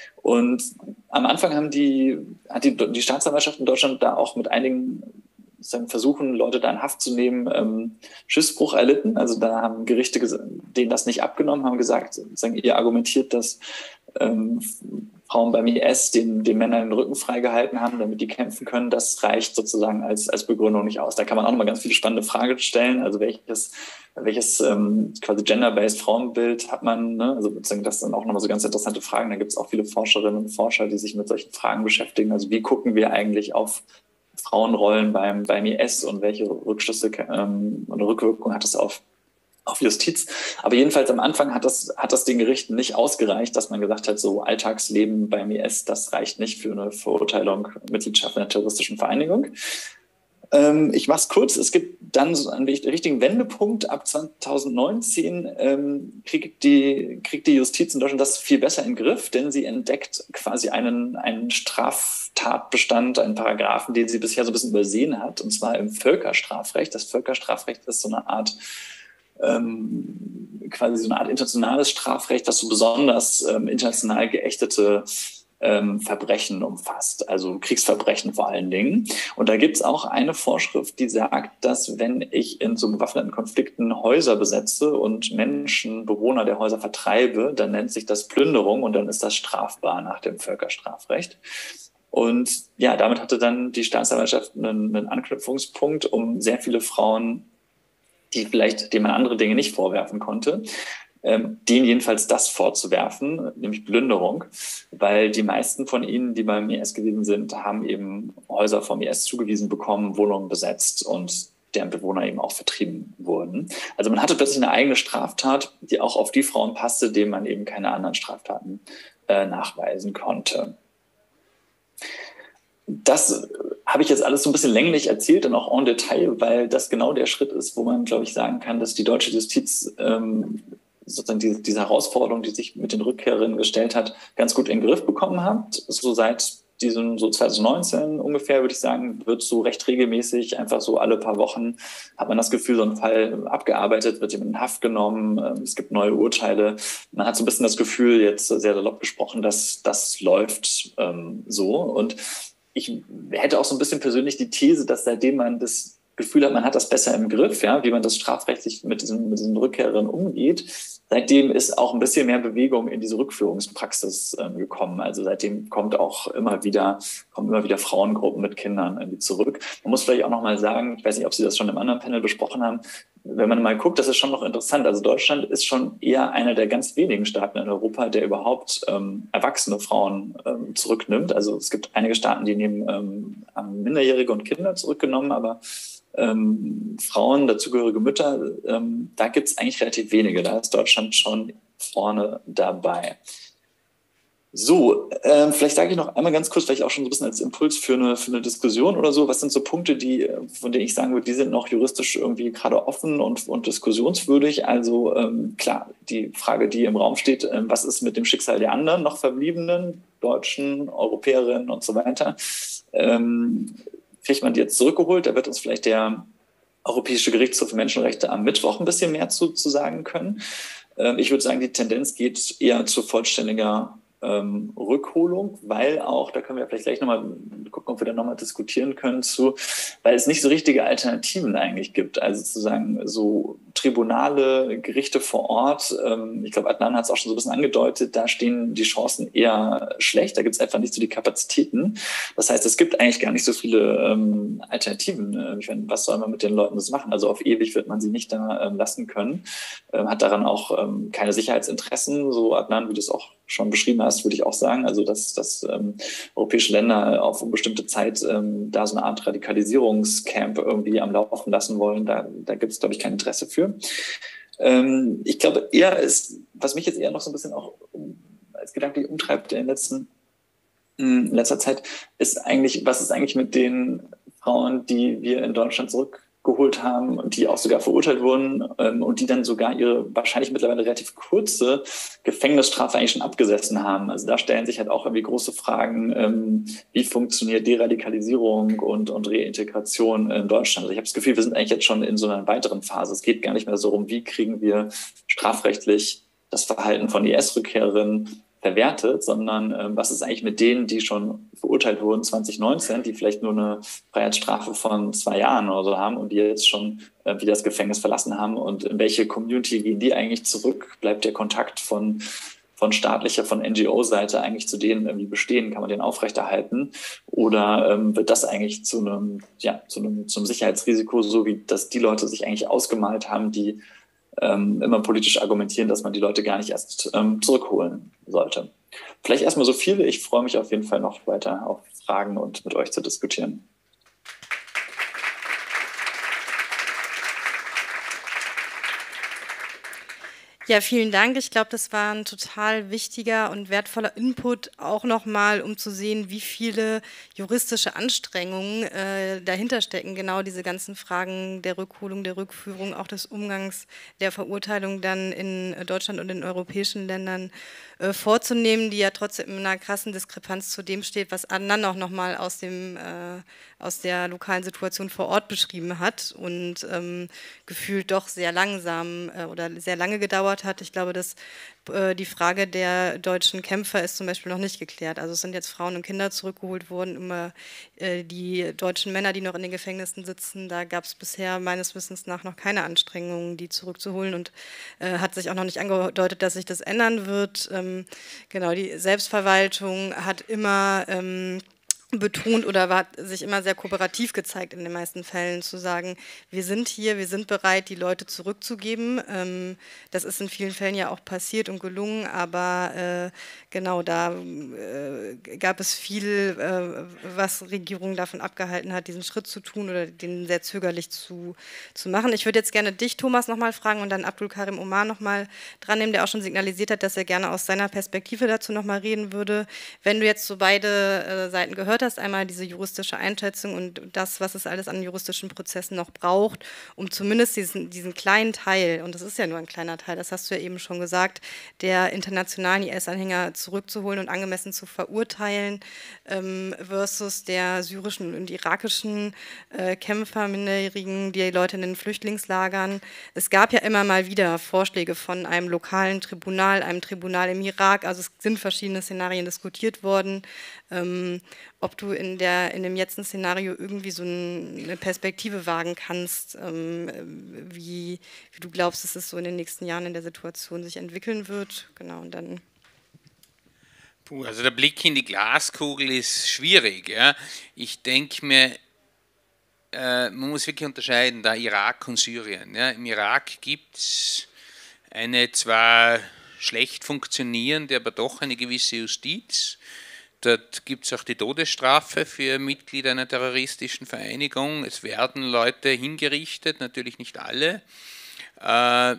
Und am Anfang haben die, hat die, die Staatsanwaltschaft in Deutschland da auch mit einigen versuchen, Leute da in Haft zu nehmen, ähm, Schiffsbruch erlitten. Also da haben Gerichte denen das nicht abgenommen, haben gesagt, sagen, ihr argumentiert, dass ähm, Frauen beim I S den, den Männern den Rücken freigehalten haben, damit die kämpfen können. Das reicht sozusagen als, als Begründung nicht aus. Da kann man auch nochmal ganz viele spannende Fragen stellen. Also welches, welches ähm, quasi gender-based Frauenbild hat man? Ne? Also sozusagen das sind auch nochmal so ganz interessante Fragen. Da gibt es auch viele Forscherinnen und Forscher, die sich mit solchen Fragen beschäftigen. Also wie gucken wir eigentlich auf Frauenrollen beim, beim I S und welche Rückschlüsse ähm, oder Rückwirkungen hat das auf, auf Justiz. Aber jedenfalls am Anfang hat das, hat das den Gerichten nicht ausgereicht, dass man gesagt hat, so Alltagsleben beim I S, das reicht nicht für eine Verurteilung, Mitgliedschaft in einer terroristischen Vereinigung. Ähm, ich mache es kurz. Es gibt dann so einen richtigen Wendepunkt. Ab zwanzig neunzehn ähm, kriegt, die, kriegt die Justiz in Deutschland das viel besser in den Griff, denn sie entdeckt quasi einen, einen Straftatbestand, einen Paragraphen, den sie bisher so ein bisschen übersehen hat, und zwar im Völkerstrafrecht. Das Völkerstrafrecht ist so eine Art ähm, quasi so eine Art internationales Strafrecht, das so besonders ähm, international geächtete ähm, Verbrechen umfasst, also Kriegsverbrechen vor allen Dingen. Und da gibt es auch eine Vorschrift, die sagt, dass wenn ich in so bewaffneten Konflikten Häuser besetze und Menschen, Bewohner der Häuser vertreibe, dann nennt sich das Plünderung und dann ist das strafbar nach dem Völkerstrafrecht. Und ja, damit hatte dann die Staatsanwaltschaft einen, einen Anknüpfungspunkt, um sehr viele Frauen, die vielleicht, denen man andere Dinge nicht vorwerfen konnte, ähm, denen jedenfalls das vorzuwerfen, nämlich Plünderung, weil die meisten von ihnen, die beim I S gewesen sind, haben eben Häuser vom I S zugewiesen bekommen, Wohnungen besetzt und deren Bewohner eben auch vertrieben wurden. Also man hatte plötzlich eine eigene Straftat, die auch auf die Frauen passte, denen man eben keine anderen Straftaten äh, nachweisen konnte. Das habe ich jetzt alles so ein bisschen länglich erzählt und auch en Detail, weil das genau der Schritt ist, wo man, glaube ich, sagen kann, dass die deutsche Justiz ähm, sozusagen diese, diese Herausforderung, die sich mit den Rückkehrerinnen gestellt hat, ganz gut in den Griff bekommen hat. So seit diesem so zwanzig neunzehn ungefähr, würde ich sagen, wird so recht regelmäßig, einfach so alle paar Wochen hat man das Gefühl, so ein Fall abgearbeitet, wird jemand in Haft genommen, es gibt neue Urteile. Man hat so ein bisschen das Gefühl, jetzt sehr salopp gesprochen, dass das läuft ähm, so. Und ich hätte auch so ein bisschen persönlich die These, dass seitdem man das Gefühl hat, man hat das besser im Griff, ja, wie man das strafrechtlich mit diesen, mit diesen Rückkehrern umgeht, seitdem ist auch ein bisschen mehr Bewegung in diese Rückführungspraxis äh, gekommen. Also seitdem kommt auch immer wieder, kommen immer wieder Frauengruppen mit Kindern irgendwie zurück. Man muss vielleicht auch noch mal sagen, ich weiß nicht, ob Sie das schon im anderen Panel besprochen haben, wenn man mal guckt, das ist schon noch interessant. Also Deutschland ist schon eher einer der ganz wenigen Staaten in Europa, der überhaupt ähm, erwachsene Frauen ähm, zurücknimmt. Also es gibt einige Staaten, die nehmen ähm, Minderjährige und Kinder zurückgenommen, aber ähm, Frauen, dazugehörige Mütter, ähm, da gibt es eigentlich relativ wenige. Da ist Deutschland schon vorne dabei. So, äh, vielleicht sage ich noch einmal ganz kurz, vielleicht auch schon so ein bisschen als Impuls für eine, für eine Diskussion oder so. Was sind so Punkte, die, von denen ich sagen würde, die sind noch juristisch irgendwie gerade offen und, und diskussionswürdig? Also ähm, klar, die Frage, die im Raum steht, äh, was ist mit dem Schicksal der anderen noch Verbliebenen, Deutschen, Europäerinnen und so weiter? Ähm, kriegt man die jetzt zurückgeholt? Da wird uns vielleicht der Europäische Gerichtshof für Menschenrechte am Mittwoch ein bisschen mehr zu, zu sagen können. Ähm, ich würde sagen, die Tendenz geht eher zu vollständiger Ähm, Rückholung, weil auch, da können wir vielleicht gleich nochmal gucken, ob wir da nochmal diskutieren können zu, weil es nicht so richtige Alternativen eigentlich gibt. Also sozusagen so Tribunale, Gerichte vor Ort, ähm, ich glaube, Adnan hat es auch schon so ein bisschen angedeutet, da stehen die Chancen eher schlecht, da gibt es einfach nicht so die Kapazitäten. Das heißt, es gibt eigentlich gar nicht so viele ähm, Alternativen. Ich meine, was soll man mit den Leuten das machen? Also auf ewig wird man sie nicht da ähm, lassen können, ähm, hat daran auch ähm, keine Sicherheitsinteressen, so Adnan, wie du es auch schon beschrieben hast, würde ich auch sagen, also dass, dass ähm, europäische Länder auf unbestimmte Zeit ähm, da so eine Art Radikalisierungscamp irgendwie am Laufen lassen wollen, da, da gibt es, glaube ich, kein Interesse für. Ähm, ich glaube, eher ist, was mich jetzt eher noch so ein bisschen auch um, als gedanklich umtreibt in, letzten, in letzter Zeit, ist eigentlich, was ist eigentlich mit den Frauen, die wir in Deutschland zurück geholt haben und die auch sogar verurteilt wurden ähm, und die dann sogar ihre wahrscheinlich mittlerweile relativ kurze Gefängnisstrafe eigentlich schon abgesessen haben. Also da stellen sich halt auch irgendwie große Fragen, ähm, wie funktioniert Deradikalisierung und, und Reintegration in Deutschland. Also ich habe das Gefühl, wir sind eigentlich jetzt schon in so einer weiteren Phase. Es geht gar nicht mehr so um, wie kriegen wir strafrechtlich das Verhalten von I S-Rückkehrerinnen verwertet, sondern ähm, was ist eigentlich mit denen, die schon verurteilt wurden zwanzig neunzehn, die vielleicht nur eine Freiheitsstrafe von zwei Jahren oder so haben und die jetzt schon äh, wieder das Gefängnis verlassen haben und in welche Community gehen die eigentlich zurück? Bleibt der Kontakt von, von staatlicher, von N G O-Seite eigentlich zu denen irgendwie bestehen? Kann man den aufrechterhalten? Oder ähm, wird das eigentlich zu einem, ja, zu einem, zum Sicherheitsrisiko, so wie das die Leute sich eigentlich ausgemalt haben, die Ähm, immer politisch argumentieren, dass man die Leute gar nicht erst ähm, zurückholen sollte. Vielleicht erstmal so viel. Ich freue mich auf jeden Fall noch weiter auf Fragen und mit euch zu diskutieren. Ja, vielen Dank. Ich glaube, das war ein total wichtiger und wertvoller Input, auch nochmal, um zu sehen, wie viele juristische Anstrengungen äh, dahinter stecken. Genau diese ganzen Fragen der Rückholung, der Rückführung, auch des Umgangs, der Verurteilung dann in Deutschland und in europäischen Ländern äh, vorzunehmen, die ja trotzdem in einer krassen Diskrepanz zu dem steht, was Adnan auch nochmal aus dem äh, aus der lokalen Situation vor Ort beschrieben hat und ähm, gefühlt doch sehr langsam äh, oder sehr lange gedauert Wort hat. Ich glaube, dass äh, die Frage der deutschen Kämpfer ist zum Beispiel noch nicht geklärt. Also es sind jetzt Frauen und Kinder zurückgeholt worden, immer äh, die deutschen Männer, die noch in den Gefängnissen sitzen, da gab es bisher meines Wissens nach noch keine Anstrengungen, die zurückzuholen, und äh, hat sich auch noch nicht angedeutet, dass sich das ändern wird. Ähm, genau, die Selbstverwaltung hat immer ähm, betont oder war sich immer sehr kooperativ gezeigt in den meisten Fällen, zu sagen, wir sind hier, wir sind bereit, die Leute zurückzugeben. Ähm, das ist in vielen Fällen ja auch passiert und gelungen, aber äh, genau, da äh, gab es viel, äh, was Regierungen davon abgehalten hat, diesen Schritt zu tun oder den sehr zögerlich zu, zu machen. Ich würde jetzt gerne dich, Thomas, nochmal fragen und dann Abdulkarim Omar nochmal dran nehmen, der auch schon signalisiert hat, dass er gerne aus seiner Perspektive dazu nochmal reden würde. Wenn du jetzt so beide äh, Seiten gehört hast, einmal diese juristische Einschätzung und das, was es alles an juristischen Prozessen noch braucht, um zumindest diesen, diesen kleinen Teil, und das ist ja nur ein kleiner Teil, das hast du ja eben schon gesagt, der internationalen I S-Anhänger zurückzuholen und angemessen zu verurteilen, ähm, versus der syrischen und irakischen äh, Kämpfer, Minderjährigen, die Leute in den Flüchtlingslagern. Es gab ja immer mal wieder Vorschläge von einem lokalen Tribunal, einem Tribunal im Irak, also es sind verschiedene Szenarien diskutiert worden. Ähm, ob du in, der, in dem jetzigen Szenario irgendwie so eine Perspektive wagen kannst, ähm, wie, wie du glaubst, dass es so in den nächsten Jahren in der Situation sich entwickeln wird. Genau, und dann... Puh, also der Blick in die Glaskugel ist schwierig. Ja. Ich denke mir, äh, man muss wirklich unterscheiden, da Irak und Syrien. Ja. Im Irak gibt es eine zwar schlecht funktionierende, aber doch eine gewisse Justiz. Dort gibt es auch die Todesstrafe für Mitglieder einer terroristischen Vereinigung. Es werden Leute hingerichtet, natürlich nicht alle. Äh,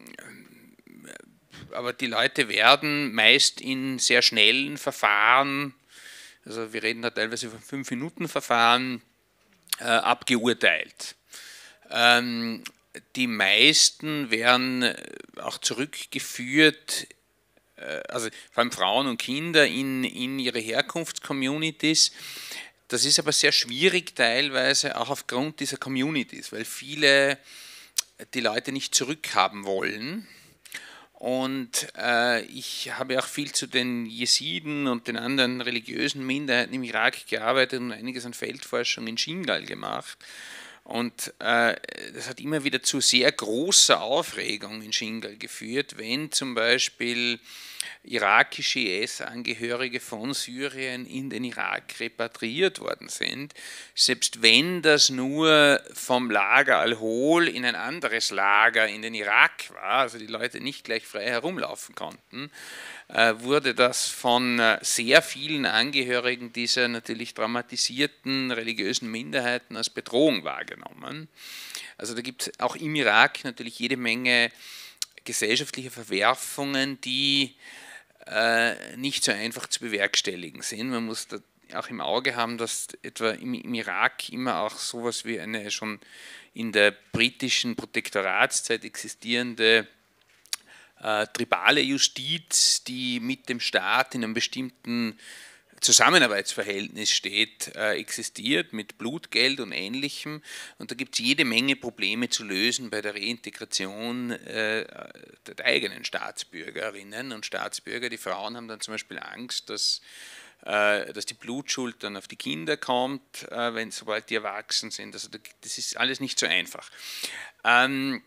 aber die Leute werden meist in sehr schnellen Verfahren, also wir reden da teilweise von fünf-Minuten-Verfahren, äh, abgeurteilt. Ähm, die meisten werden auch zurückgeführt, also vor allem Frauen und Kinder in, in ihre Herkunftscommunities. Das ist aber sehr schwierig teilweise auch aufgrund dieser Communities, weil viele die Leute nicht zurückhaben wollen. Und äh, ich habe auch viel zu den Jesiden und den anderen religiösen Minderheiten im Irak gearbeitet und einiges an Feldforschung in Shingal gemacht. Und äh, das hat immer wieder zu sehr großer Aufregung in Shingal geführt, wenn zum Beispiel irakische I S-Angehörige von Syrien in den Irak repatriiert worden sind, selbst wenn das nur vom Lager Al-Hol in ein anderes Lager in den Irak war, also die Leute nicht gleich frei herumlaufen konnten, äh, wurde das von äh, sehr vielen Angehörigen dieser natürlich traumatisierten religiösen Minderheiten als Bedrohung wahrgenommen. Also da gibt es auch im Irak natürlich jede Menge gesellschaftliche Verwerfungen, die äh, nicht so einfach zu bewerkstelligen sind. Man muss da auch im Auge haben, dass etwa im, im Irak immer auch sowas wie eine schon in der britischen Protektoratszeit existierende äh, tribale Justiz, die mit dem Staat in einem bestimmten Zusammenarbeitsverhältnis steht, äh, existiert mit Blutgeld und Ähnlichem. Und da gibt es jede Menge Probleme zu lösen bei der Reintegration äh, der eigenen Staatsbürgerinnen und Staatsbürger. Die Frauen haben dann zum Beispiel Angst, dass, äh, dass die Blutschuld dann auf die Kinder kommt, äh, wenn, sobald die erwachsen sind. Also das ist alles nicht so einfach. Ähm,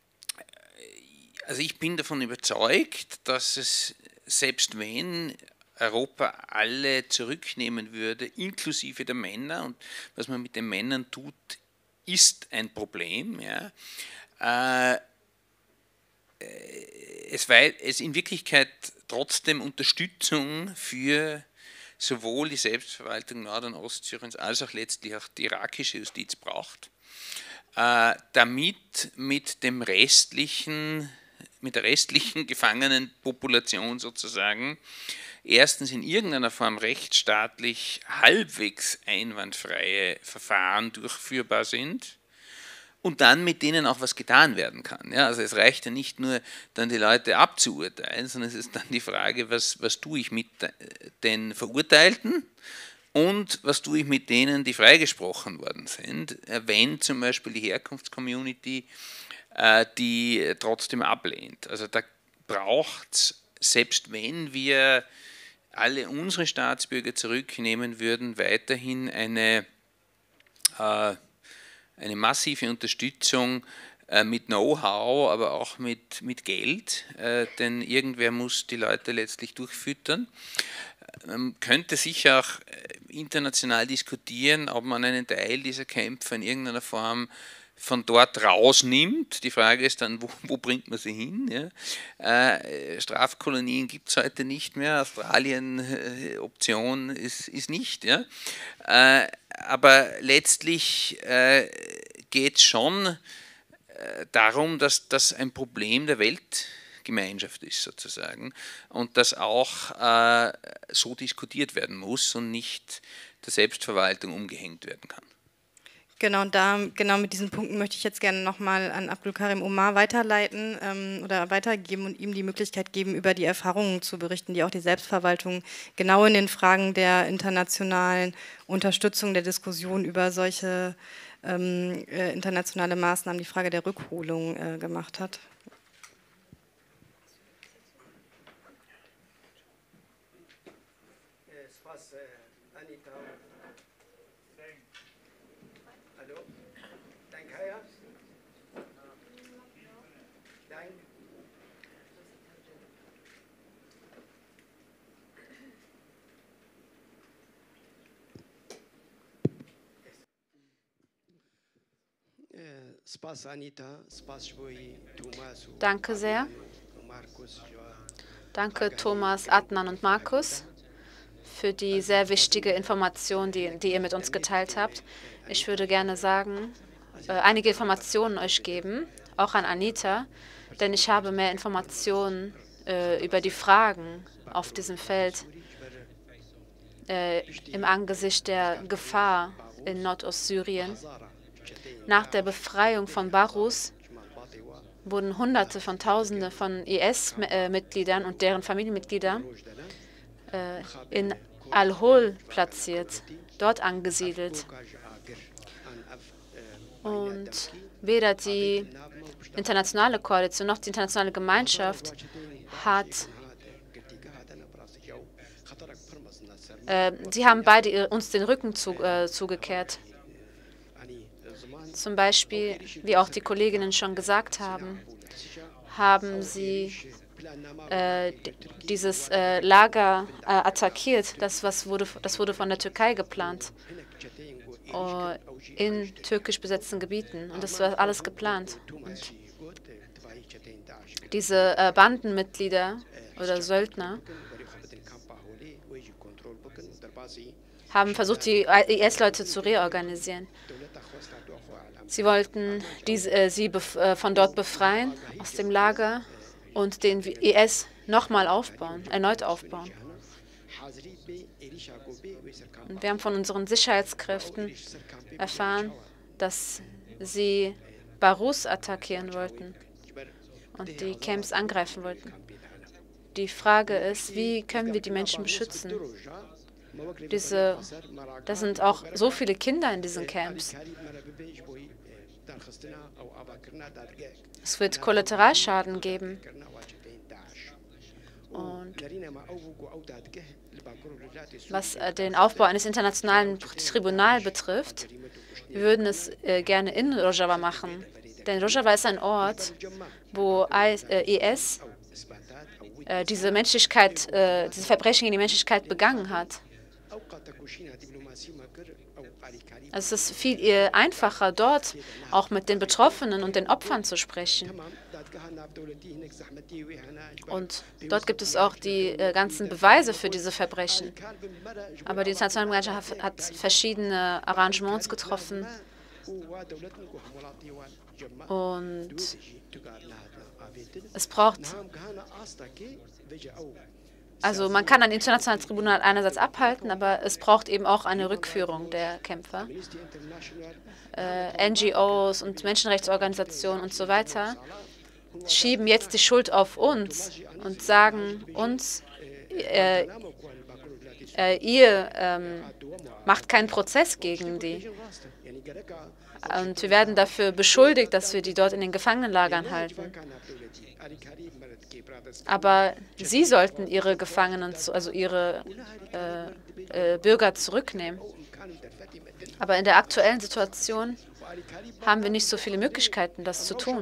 also ich bin davon überzeugt, dass es, selbst wenn Europa alle zurücknehmen würde, inklusive der Männer, und was man mit den Männern tut, ist ein Problem. Ja. Äh, es war es in Wirklichkeit trotzdem Unterstützung für sowohl die Selbstverwaltung Nord- und Ostsyriens als auch letztlich auch die irakische Justiz braucht, äh, damit mit dem restlichen, mit der restlichen Gefangenenpopulation sozusagen erstens in irgendeiner Form rechtsstaatlich halbwegs einwandfreie Verfahren durchführbar sind und dann mit denen auch was getan werden kann. Ja, also es reicht ja nicht nur, dann die Leute abzuurteilen, sondern es ist dann die Frage, was, was tue ich mit den Verurteilten und was tue ich mit denen, die freigesprochen worden sind, wenn zum Beispiel die Herkunftscommunity äh, die trotzdem ablehnt. Also da braucht, selbst wenn wir alle unsere Staatsbürger zurücknehmen würden, weiterhin eine, äh, eine massive Unterstützung äh, mit Know-how, aber auch mit, mit Geld, äh, denn irgendwer muss die Leute letztlich durchfüttern. Man könnte sicher auch international diskutieren, ob man einen Teil dieser Kämpfer in irgendeiner Form von dort rausnimmt. Die Frage ist dann, wo, wo bringt man sie hin? Ja? Äh, Strafkolonien gibt es heute nicht mehr, Australien äh, Option ist, ist nicht. Ja? Äh, aber letztlich äh, geht es schon äh, darum, dass das ein Problem der Weltgemeinschaft ist sozusagen und das auch äh, so diskutiert werden muss und nicht der Selbstverwaltung umgehängt werden kann. Genau, da, genau mit diesen Punkten möchte ich jetzt gerne nochmal an Abdulkarim Omar weiterleiten ähm, oder weitergeben und ihm die Möglichkeit geben, über die Erfahrungen zu berichten, die auch die Selbstverwaltung genau in den Fragen der internationalen Unterstützung der Diskussion über solche ähm, äh, internationale Maßnahmen, die Frage der Rückholung äh, gemacht hat. Danke sehr. Danke Thomas, Adnan und Markus für die sehr wichtige Information, die, die ihr mit uns geteilt habt. Ich würde gerne sagen, äh, einige Informationen euch geben, auch an Anita, denn ich habe mehr Informationen äh, über die Fragen auf diesem Feld äh, im Angesicht der Gefahr in Nordostsyrien. Nach der Befreiung von Barus wurden Hunderte von Tausende von I S-Mitgliedern und deren Familienmitglieder äh, in Al-Hol platziert, dort angesiedelt. Und weder die internationale Koalition noch die internationale Gemeinschaft hat, äh, sie haben beide uns den Rücken zu, äh, zugekehrt. Zum Beispiel, wie auch die Kolleginnen schon gesagt haben, haben sie äh, dieses äh, Lager äh, attackiert. Das, was wurde, das wurde von der Türkei geplant, uh, in türkisch besetzten Gebieten. Und das war alles geplant. Und diese äh, Bandenmitglieder oder Söldner haben versucht, die I S-Leute zu reorganisieren. Sie wollten diese, äh, sie bef äh, von dort befreien, aus dem Lager, und den I S nochmal aufbauen, erneut aufbauen. Und wir haben von unseren Sicherheitskräften erfahren, dass sie Barus attackieren wollten und die Camps angreifen wollten. Die Frage ist, wie können wir die Menschen beschützen? Diese, das sind auch so viele Kinder in diesen Camps. Es wird Kollateralschaden geben. Und was äh, den Aufbau eines internationalen Tribunals betrifft, wir würden es äh, gerne in Rojava machen. Denn Rojava ist ein Ort, wo I S äh, diese Menschlichkeit, äh, diese Verbrechen gegen die Menschlichkeit begangen hat. Also es ist viel äh, einfacher, dort auch mit den Betroffenen und den Opfern zu sprechen. Und dort gibt es auch die äh, ganzen Beweise für diese Verbrechen. Aber die internationale Gemeinschaft hat verschiedene Arrangements getroffen. Und es braucht... Also man kann ein internationales Tribunal einerseits abhalten, aber es braucht eben auch eine Rückführung der Kämpfer. Äh, N G Os und Menschenrechtsorganisationen und so weiter schieben jetzt die Schuld auf uns und sagen uns, äh, äh, ihr ähm, macht keinen Prozess gegen die. Und wir werden dafür beschuldigt, dass wir die dort in den Gefangenenlagern halten. Aber sie sollten ihre Gefangenen, also ihre äh, äh, Bürger zurücknehmen. Aber in der aktuellen Situation haben wir nicht so viele Möglichkeiten, das zu tun.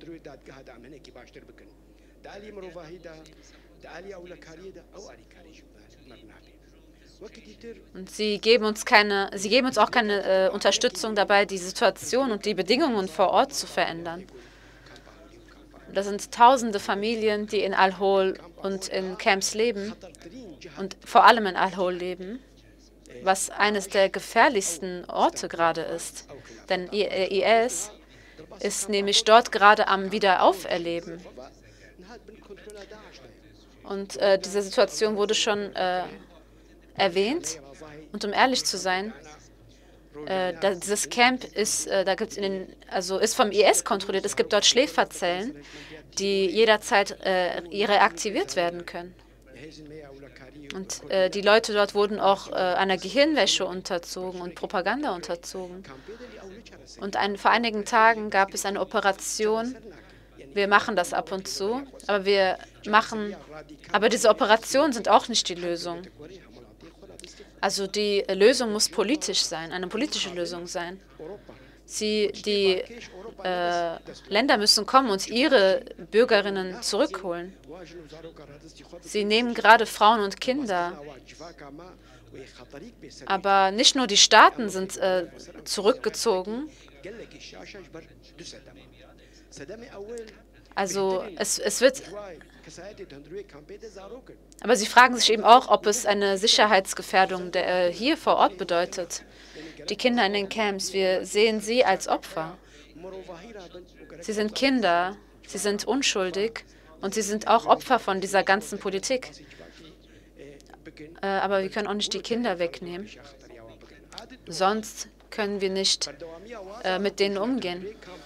Und sie geben uns keine, sie geben uns auch keine äh, Unterstützung dabei, die Situation und die Bedingungen vor Ort zu verändern. Das sind tausende Familien, die in Al-Hol und in Camps leben und vor allem in Al-Hol leben, was eines der gefährlichsten Orte gerade ist. Denn I S ist nämlich dort gerade am Wiederauferleben. Und äh, diese Situation wurde schon äh, erwähnt. Und um ehrlich zu sein, äh, da, dieses Camp ist, äh, da gibt's in den, also ist vom I S kontrolliert. Es gibt dort Schläferzellen, die jederzeit äh, reaktiviert werden können. Und äh, die Leute dort wurden auch äh, einer Gehirnwäsche unterzogen und Propaganda unterzogen. Und ein, vor einigen Tagen gab es eine Operation. Wir machen das ab und zu, aber wir machen, aber diese Operationen sind auch nicht die Lösung. Also die Lösung muss politisch sein, eine politische Lösung sein. Sie, die äh, Länder müssen kommen und ihre Bürgerinnen zurückholen. Sie nehmen gerade Frauen und Kinder. Aber nicht nur die Staaten sind äh, zurückgezogen. Also es, es wird... Aber sie fragen sich eben auch, ob es eine Sicherheitsgefährdung der, äh, hier vor Ort bedeutet. Die Kinder in den Camps, wir sehen sie als Opfer. Sie sind Kinder, sie sind unschuldig und sie sind auch Opfer von dieser ganzen Politik. Äh, aber wir können auch nicht die Kinder wegnehmen. Sonst können wir nicht äh, mit denen umgehen.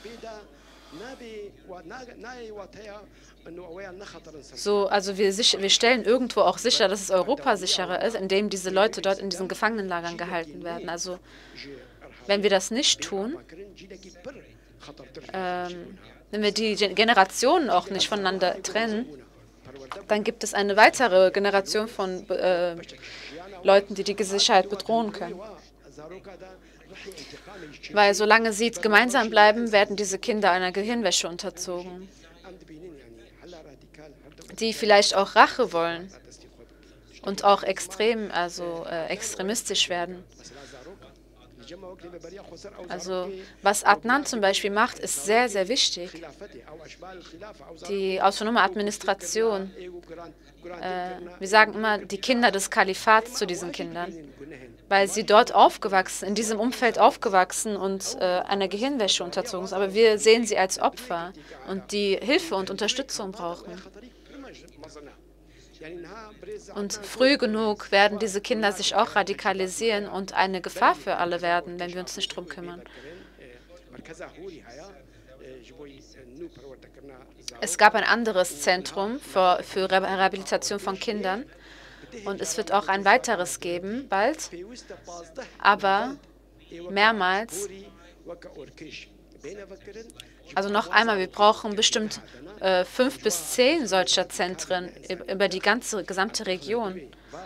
So, also wir, sich, wir stellen irgendwo auch sicher, dass es Europa sicherer ist, indem diese Leute dort in diesen Gefangenenlagern gehalten werden. Also wenn wir das nicht tun, ähm, wenn wir die Generationen auch nicht voneinander trennen, dann gibt es eine weitere Generation von äh, Leuten, die die Sicherheit bedrohen können. Weil solange sie gemeinsam bleiben, werden diese Kinder einer Gehirnwäsche unterzogen, die vielleicht auch Rache wollen und auch extrem, also äh, extremistisch werden. Also was Adnan zum Beispiel macht, ist sehr, sehr wichtig. Die autonome Administration, äh, wir sagen immer die Kinder des Kalifats zu diesen Kindern, weil sie dort aufgewachsen, in diesem Umfeld aufgewachsen und äh, einer Gehirnwäsche unterzogen sind. Aber wir sehen sie als Opfer und die Hilfe und Unterstützung brauchen. Und früh genug werden diese Kinder sich auch radikalisieren und eine Gefahr für alle werden, wenn wir uns nicht darum kümmern. Es gab ein anderes Zentrum für, für Rehabilitation von Kindern und es wird auch ein weiteres geben, bald, aber mehrmals. Also noch einmal, wir brauchen bestimmt äh, fünf bis zehn solcher Zentren über die ganze gesamte Region,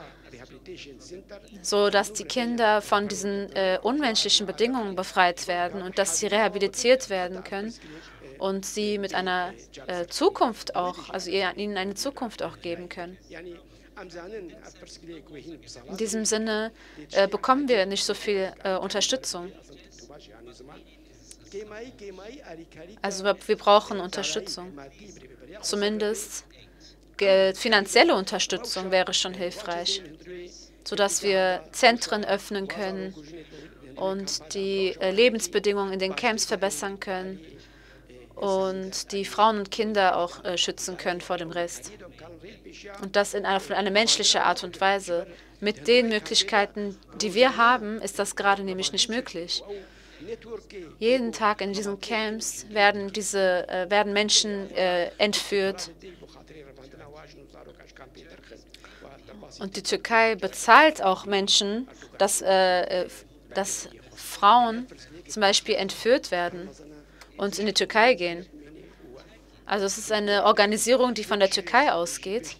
so dass die Kinder von diesen äh, unmenschlichen Bedingungen befreit werden und dass sie rehabilitiert werden können und sie mit einer äh, Zukunft auch, also ihnen eine Zukunft auch geben können. In diesem Sinne äh, bekommen wir nicht so viel äh, Unterstützung. Also wir brauchen Unterstützung. Zumindest finanzielle Unterstützung wäre schon hilfreich, sodass wir Zentren öffnen können und die Lebensbedingungen in den Camps verbessern können und die Frauen und Kinder auch äh, schützen können vor dem Rest. Und das in einer, auf eine menschliche Art und Weise. Mit den Möglichkeiten, die wir haben, ist das gerade nämlich nicht möglich. Jeden Tag in diesen Camps werden, diese, äh, werden Menschen äh, entführt. Und die Türkei bezahlt auch Menschen, dass, äh, dass Frauen zum Beispiel entführt werden und in die Türkei gehen. Also es ist eine Organisierung, die von der Türkei ausgeht.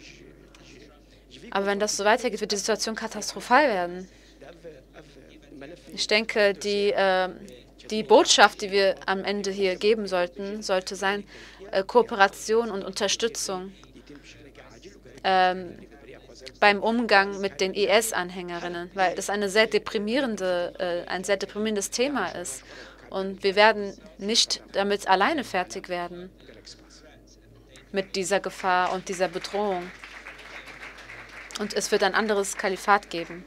Aber wenn das so weitergeht, wird die Situation katastrophal werden. Ich denke, die, äh, die Botschaft, die wir am Ende hier geben sollten, sollte sein, äh, Kooperation und Unterstützung ähm, beim Umgang mit den I S-Anhängerinnen, weil das eine sehr deprimierende, äh, ein sehr deprimierendes Thema ist. Und wir werden nicht damit alleine fertig werden, mit dieser Gefahr und dieser Bedrohung. Und es wird ein anderes Kalifat geben.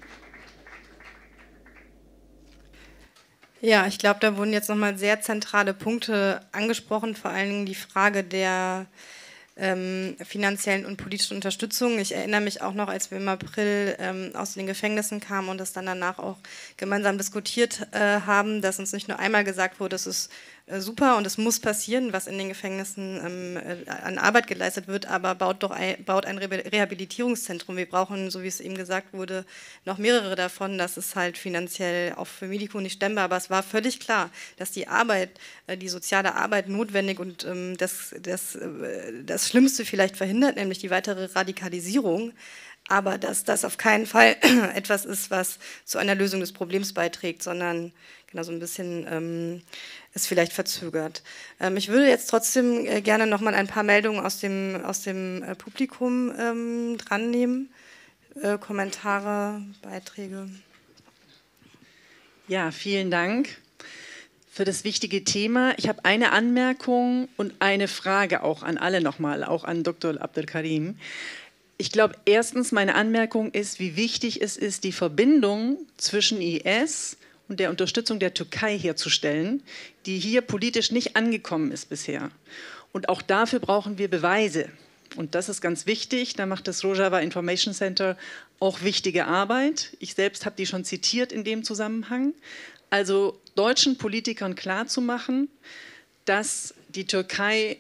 Ja, ich glaube, da wurden jetzt nochmal sehr zentrale Punkte angesprochen, vor allen Dingen die Frage der ähm, finanziellen und politischen Unterstützung. Ich erinnere mich auch noch, als wir im April ähm, aus den Gefängnissen kamen und das dann danach auch gemeinsam diskutiert äh, haben, dass uns nicht nur einmal gesagt wurde, es ist äh, super und es muss passieren, was in den Gefängnissen ähm, äh, an Arbeit geleistet wird, aber baut doch ein, baut ein Re- Rehabilitierungszentrum. Wir brauchen, so wie es eben gesagt wurde, noch mehrere davon. Das ist halt finanziell auch für Medico nicht stemmbar, aber es war völlig klar, dass die Arbeit, äh, die soziale Arbeit notwendig und ähm, das, das, äh, das Schlimmste vielleicht verhindert, nämlich die weitere Radikalisierung, aber dass das auf keinen Fall etwas ist, was zu einer Lösung des Problems beiträgt, sondern genau so ein bisschen ähm, es vielleicht verzögert. Ähm, ich würde jetzt trotzdem äh, gerne noch mal ein paar Meldungen aus dem, aus dem äh, Publikum ähm, dran nehmen. Äh, Kommentare, Beiträge. Ja, vielen Dank für das wichtige Thema. Ich habe eine Anmerkung und eine Frage auch an alle nochmal, auch an Doktor Abdelkarim. Ich glaube, erstens, meine Anmerkung ist, wie wichtig es ist, die Verbindung zwischen I S und der Unterstützung der Türkei herzustellen, die hier politisch nicht angekommen ist bisher. Und auch dafür brauchen wir Beweise. Und das ist ganz wichtig. Da macht das Rojava Information Center auch wichtige Arbeit. Ich selbst habe die schon zitiert in dem Zusammenhang. Also deutschen Politikern klarzumachen, dass die Türkei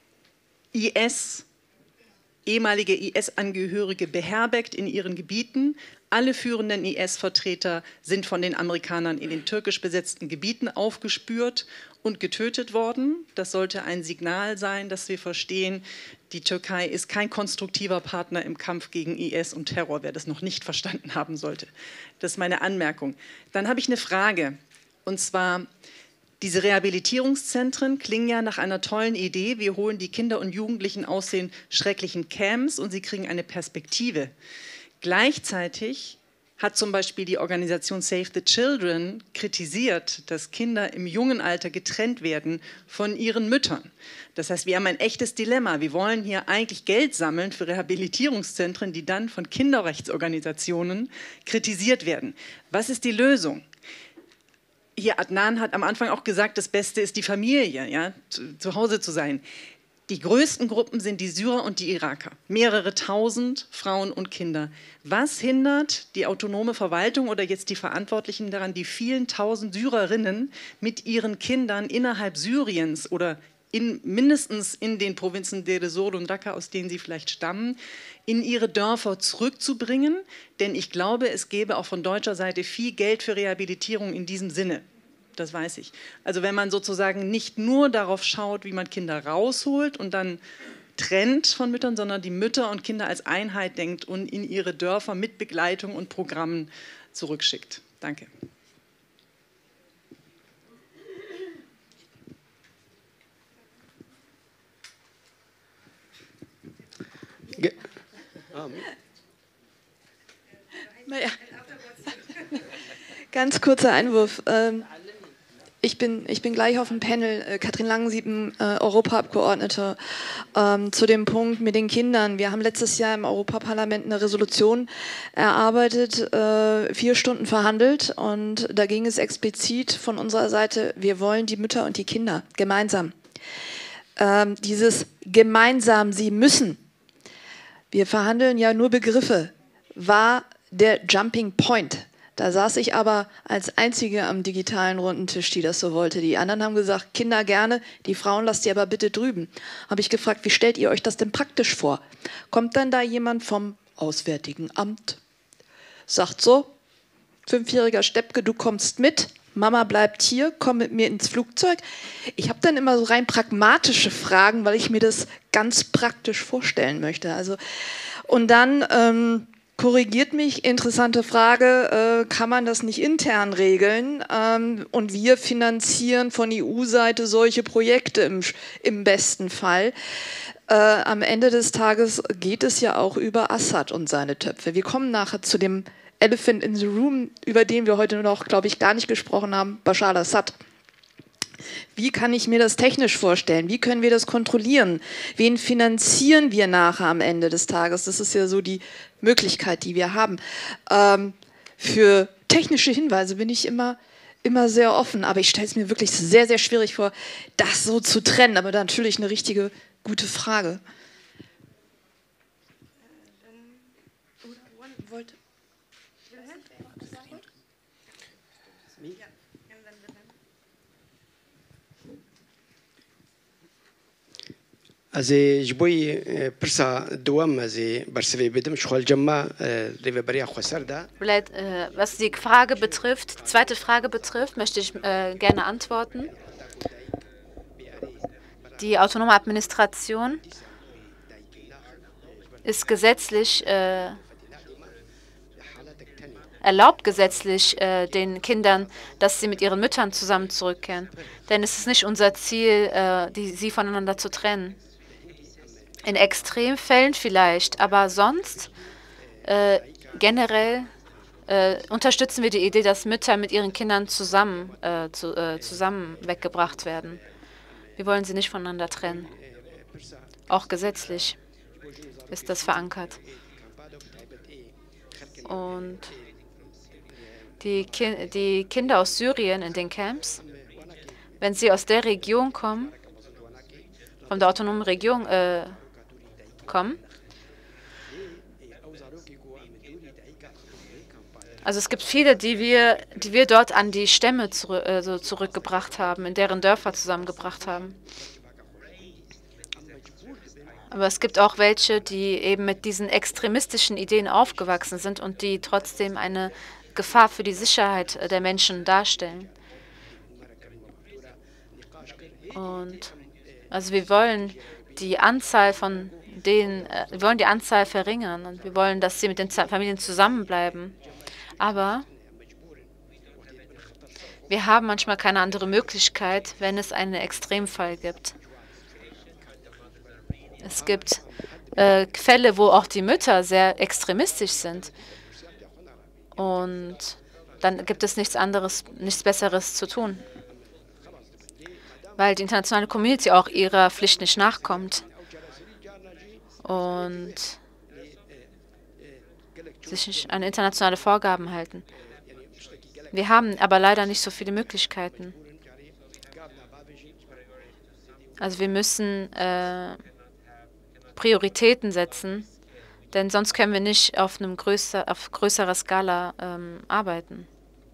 I S, ehemalige I S-Angehörige beherbergt in ihren Gebieten. Alle führenden I S-Vertreter sind von den Amerikanern in den türkisch besetzten Gebieten aufgespürt und getötet worden. Das sollte ein Signal sein, dass wir verstehen, die Türkei ist kein konstruktiver Partner im Kampf gegen I S und Terror, wer das noch nicht verstanden haben sollte. Das ist meine Anmerkung. Dann habe ich eine Frage, und zwar: Diese Rehabilitierungszentren klingen ja nach einer tollen Idee. Wir holen die Kinder und Jugendlichen aus den schrecklichen Camps und sie kriegen eine Perspektive. Gleichzeitig hat zum Beispiel die Organisation Save the Children kritisiert, dass Kinder im jungen Alter getrennt werden von ihren Müttern. Das heißt, wir haben ein echtes Dilemma. Wir wollen hier eigentlich Geld sammeln für Rehabilitierungszentren, die dann von Kinderrechtsorganisationen kritisiert werden. Was ist die Lösung? Hier, Adnan hat am Anfang auch gesagt, das Beste ist die Familie, ja, zu, zu Hause zu sein. Die größten Gruppen sind die Syrer und die Iraker. Mehrere tausend Frauen und Kinder. Was hindert die autonome Verwaltung oder jetzt die Verantwortlichen daran, die vielen tausend Syrerinnen mit ihren Kindern innerhalb Syriens oder in, mindestens in den Provinzen Deir ez-Zor und Raqqa, aus denen sie vielleicht stammen, in ihre Dörfer zurückzubringen? Denn ich glaube, es gäbe auch von deutscher Seite viel Geld für Rehabilitierung in diesem Sinne. Das weiß ich. Also wenn man sozusagen nicht nur darauf schaut, wie man Kinder rausholt und dann trennt von Müttern, sondern die Mütter und Kinder als Einheit denkt und in ihre Dörfer mit Begleitung und Programmen zurückschickt. Danke. Ge um. Naja. Ganz kurzer Einwurf. Ich bin, ich bin gleich auf dem Panel, Katrin Langensiepen, Europaabgeordnete, ähm, zu dem Punkt mit den Kindern. Wir haben letztes Jahr im Europaparlament eine Resolution erarbeitet, äh, vier Stunden verhandelt, und da ging es explizit von unserer Seite, wir wollen die Mütter und die Kinder gemeinsam. Ähm, dieses gemeinsam, sie müssen. Wir verhandeln ja nur Begriffe, war der Jumping Point. Da saß ich aber als Einzige am digitalen runden Tisch, die das so wollte. Die anderen haben gesagt, Kinder gerne, die Frauen lasst ihr aber bitte drüben. Habe ich gefragt, wie stellt ihr euch das denn praktisch vor? Kommt dann da jemand vom Auswärtigen Amt, sagt so, fünfjähriger Steppke, du kommst mit, Mama bleibt hier, komm mit mir ins Flugzeug. Ich habe dann immer so rein pragmatische Fragen, weil ich mir das ganz praktisch vorstellen möchte. Also, und dann ähm, korrigiert mich, interessante Frage, äh, kann man das nicht intern regeln? Ähm, und wir finanzieren von E U-Seite solche Projekte im, im besten Fall. Äh, am Ende des Tages geht es ja auch über Assad und seine Töpfe. Wir kommen nachher zu dem Elephant in the Room, über den wir heute noch, glaube ich, gar nicht gesprochen haben, Bashar al-Assad. Wie kann ich mir das technisch vorstellen? Wie können wir das kontrollieren? Wen finanzieren wir nachher am Ende des Tages? Das ist ja so die Möglichkeit, die wir haben. Ähm, für technische Hinweise bin ich immer, immer sehr offen, aber ich stelle es mir wirklich sehr, sehr schwierig vor, das so zu trennen. Aber natürlich eine richtige, gute Frage. از جبوی پرسا دوام از برسوی بدم شغل جمع ریو بریا خسر دا. Was die Frage betrifft, die zweite Frage betrifft, möchte ich äh, gerne antworten. Die autonome Administration ist gesetzlich äh, erlaubt gesetzlich äh, den Kindern, dass sie mit ihren Müttern zusammen zurückkehren. Denn es ist nicht unser Ziel, äh, die, sie voneinander zu trennen. In Extremfällen vielleicht, aber sonst äh, generell äh, unterstützen wir die Idee, dass Mütter mit ihren Kindern zusammen, äh, zu, äh, zusammen weggebracht werden. Wir wollen sie nicht voneinander trennen. Auch gesetzlich ist das verankert. Und die, Ki die Kinder aus Syrien in den Camps, wenn sie aus der Region kommen, von der autonomen Region äh, kommen, also es gibt viele, die wir, die wir dort an die Stämme zurü äh, so zurückgebracht haben, in deren Dörfer zusammengebracht haben. Aber es gibt auch welche, die eben mit diesen extremistischen Ideen aufgewachsen sind und die trotzdem eine Gefahr für die Sicherheit der Menschen darstellen. Und also wir wollen die Anzahl von denen, äh, wir wollen die Anzahl verringern und wir wollen, dass sie mit den Familien zusammenbleiben. Aber wir haben manchmal keine andere Möglichkeit, wenn es einen Extremfall gibt. Es gibt äh, Fälle, wo auch die Mütter sehr extremistisch sind. Und dann gibt es nichts anderes, nichts Besseres zu tun. Weil die internationale Community auch ihrer Pflicht nicht nachkommt. Und sich nicht an internationale Vorgaben halten. Wir haben aber leider nicht so viele Möglichkeiten. Also wir müssen äh, Prioritäten setzen, denn sonst können wir nicht auf einem größer, auf größerer Skala ähm, arbeiten.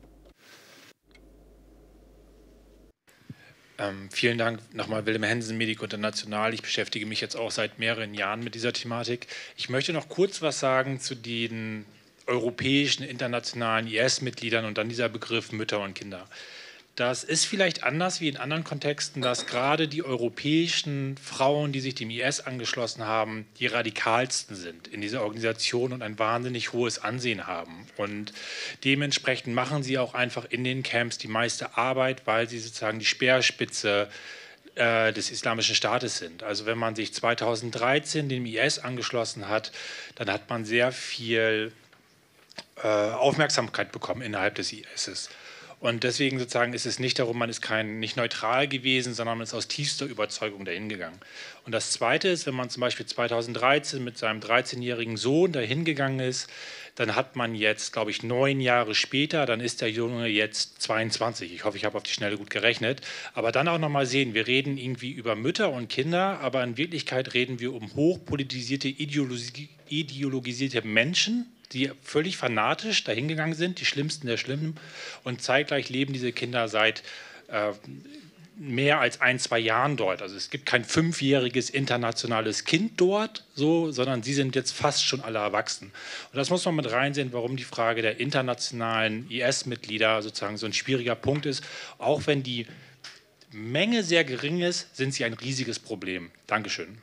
Ähm, vielen Dank nochmal, Willem Hensen, Medico International. Ich beschäftige mich jetzt auch seit mehreren Jahren mit dieser Thematik. Ich möchte noch kurz was sagen zu den europäischen, internationalen I S-Mitgliedern und dann dieser Begriff Mütter und Kinder. Das ist vielleicht anders wie in anderen Kontexten, dass gerade die europäischen Frauen, die sich dem I S angeschlossen haben, die radikalsten sind in dieser Organisation und ein wahnsinnig hohes Ansehen haben. Und dementsprechend machen sie auch einfach in den Camps die meiste Arbeit, weil sie sozusagen die Speerspitze äh, des Islamischen Staates sind. Also wenn man sich zweitausenddreizehn dem I S angeschlossen hat, dann hat man sehr viel äh, Aufmerksamkeit bekommen innerhalb des I S. Und deswegen sozusagen ist es nicht darum, man ist kein, nicht neutral gewesen, sondern man ist aus tiefster Überzeugung dahin gegangen. Und das Zweite ist, wenn man zum Beispiel zweitausenddreizehn mit seinem dreizehnjährigen Sohn dahin gegangen ist, dann hat man jetzt, glaube ich, neun Jahre später, dann ist der Junge jetzt zweiundzwanzig. Ich hoffe, ich habe auf die Schnelle gut gerechnet. Aber dann auch nochmal sehen, wir reden irgendwie über Mütter und Kinder, aber in Wirklichkeit reden wir um hochpolitisierte, ideologi ideologisierte Menschen, die völlig fanatisch dahingegangen sind, die Schlimmsten der Schlimmen, und zeitgleich leben diese Kinder seit äh, mehr als ein, zwei Jahren dort. Also es gibt kein fünfjähriges internationales Kind dort, so, sondern sie sind jetzt fast schon alle erwachsen. Und das muss man mit reinsehen, warum die Frage der internationalen I S-Mitglieder sozusagen so ein schwieriger Punkt ist. Auch wenn die Menge sehr gering ist, sind sie ein riesiges Problem. Dankeschön.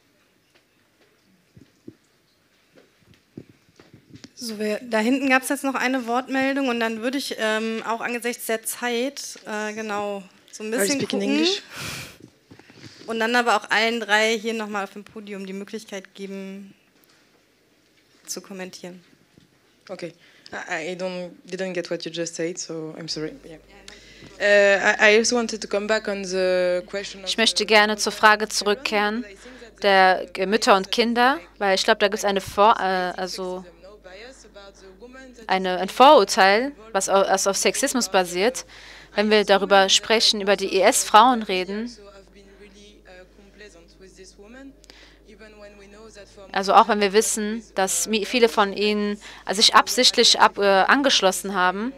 So, wir, da hinten gab es jetzt noch eine Wortmeldung und dann würde ich ähm, auch angesichts der Zeit äh, genau so ein bisschen gucken English? Und dann aber auch allen drei hier nochmal auf dem Podium die Möglichkeit geben, zu kommentieren. Okay, I, I don't didn't get what you just said, so I'm sorry. Yeah. Uh, I, I also wanted to come back on the question. Ich möchte gerne zur Frage zurückkehren der Mütter und Kinder, weil ich glaube, da gibt es eine Vor äh, also eine, ein Vorurteil, was auf, was auf Sexismus basiert. Wenn wir darüber sprechen, über die I S-Frauen reden, also auch wenn wir wissen, dass viele von ihnen sich absichtlich ab, äh, angeschlossen haben,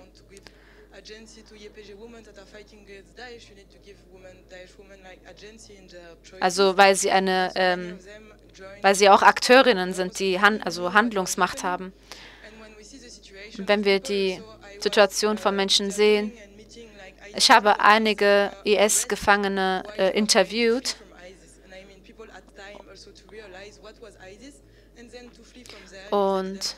also weil sie eine, ähm, weil sie auch Akteurinnen sind, die Han also Handlungsmacht haben. Und wenn wir die Situation von Menschen sehen, ich habe einige I S-Gefangene äh, interviewt und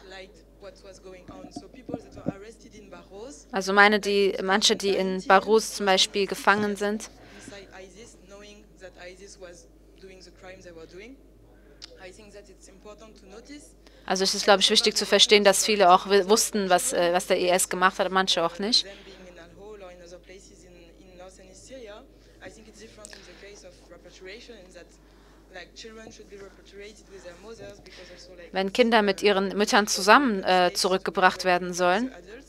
also meine die manche, die in Barus zum Beispiel gefangen sind. Also es ist, glaube ich, wichtig zu verstehen, dass viele auch wussten, was, äh, was der I S gemacht hat, manche auch nicht. Wenn Kinder mit ihren Müttern zusammen äh, zurückgebracht werden sollen,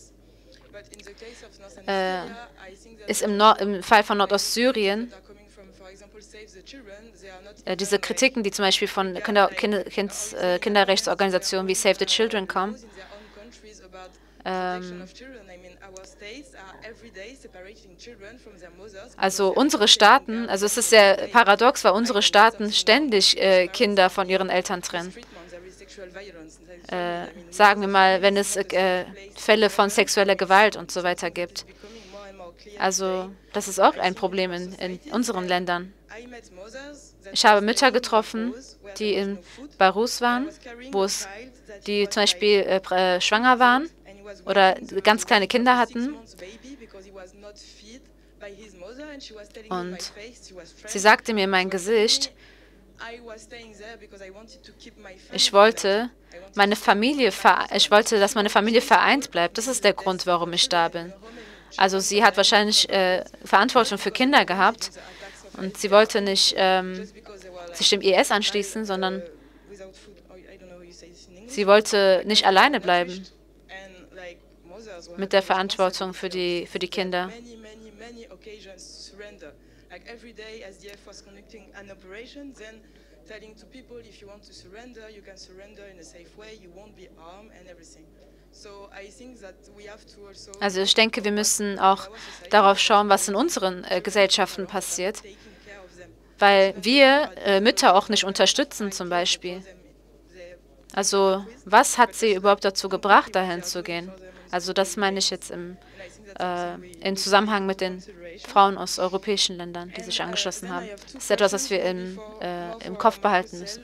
äh, ist im, Nord im Fall von Nordostsyrien äh, diese Kritiken, die zum Beispiel von Kinder kind kind äh, Kinderrechtsorganisationen wie Save the Children kommen, ähm, also unsere Staaten, also es ist sehr paradox, weil unsere Staaten ständig äh, Kinder von ihren Eltern trennen. Äh, sagen wir mal, wenn es äh, Fälle von sexueller Gewalt und so weiter gibt. Also das ist auch ein Problem in, in unseren Ländern. Ich habe Mütter getroffen, die in Barus waren, wo es, die zum Beispiel äh, schwanger waren oder ganz kleine Kinder hatten. Und sie sagte mir in mein Gesicht, ich wollte, meine Familie, ich wollte, dass meine Familie vereint bleibt. Das ist der Grund, warum ich da bin. Also sie hat wahrscheinlich äh, Verantwortung für Kinder gehabt und sie wollte nicht ähm, sich dem I S anschließen, sondern sie wollte nicht alleine bleiben mit der Verantwortung für die, für die Kinder. Also ich denke, wir müssen auch darauf schauen, was in unseren äh, Gesellschaften passiert, weil wir äh, Mütter auch nicht unterstützen zum Beispiel. Also was hat sie überhaupt dazu gebracht, dahin zu gehen? Also das meine ich jetzt im, äh, im Zusammenhang mit den Frauen aus europäischen Ländern, die sich angeschlossen haben. Das ist etwas, was wir im, äh, im Kopf behalten müssen.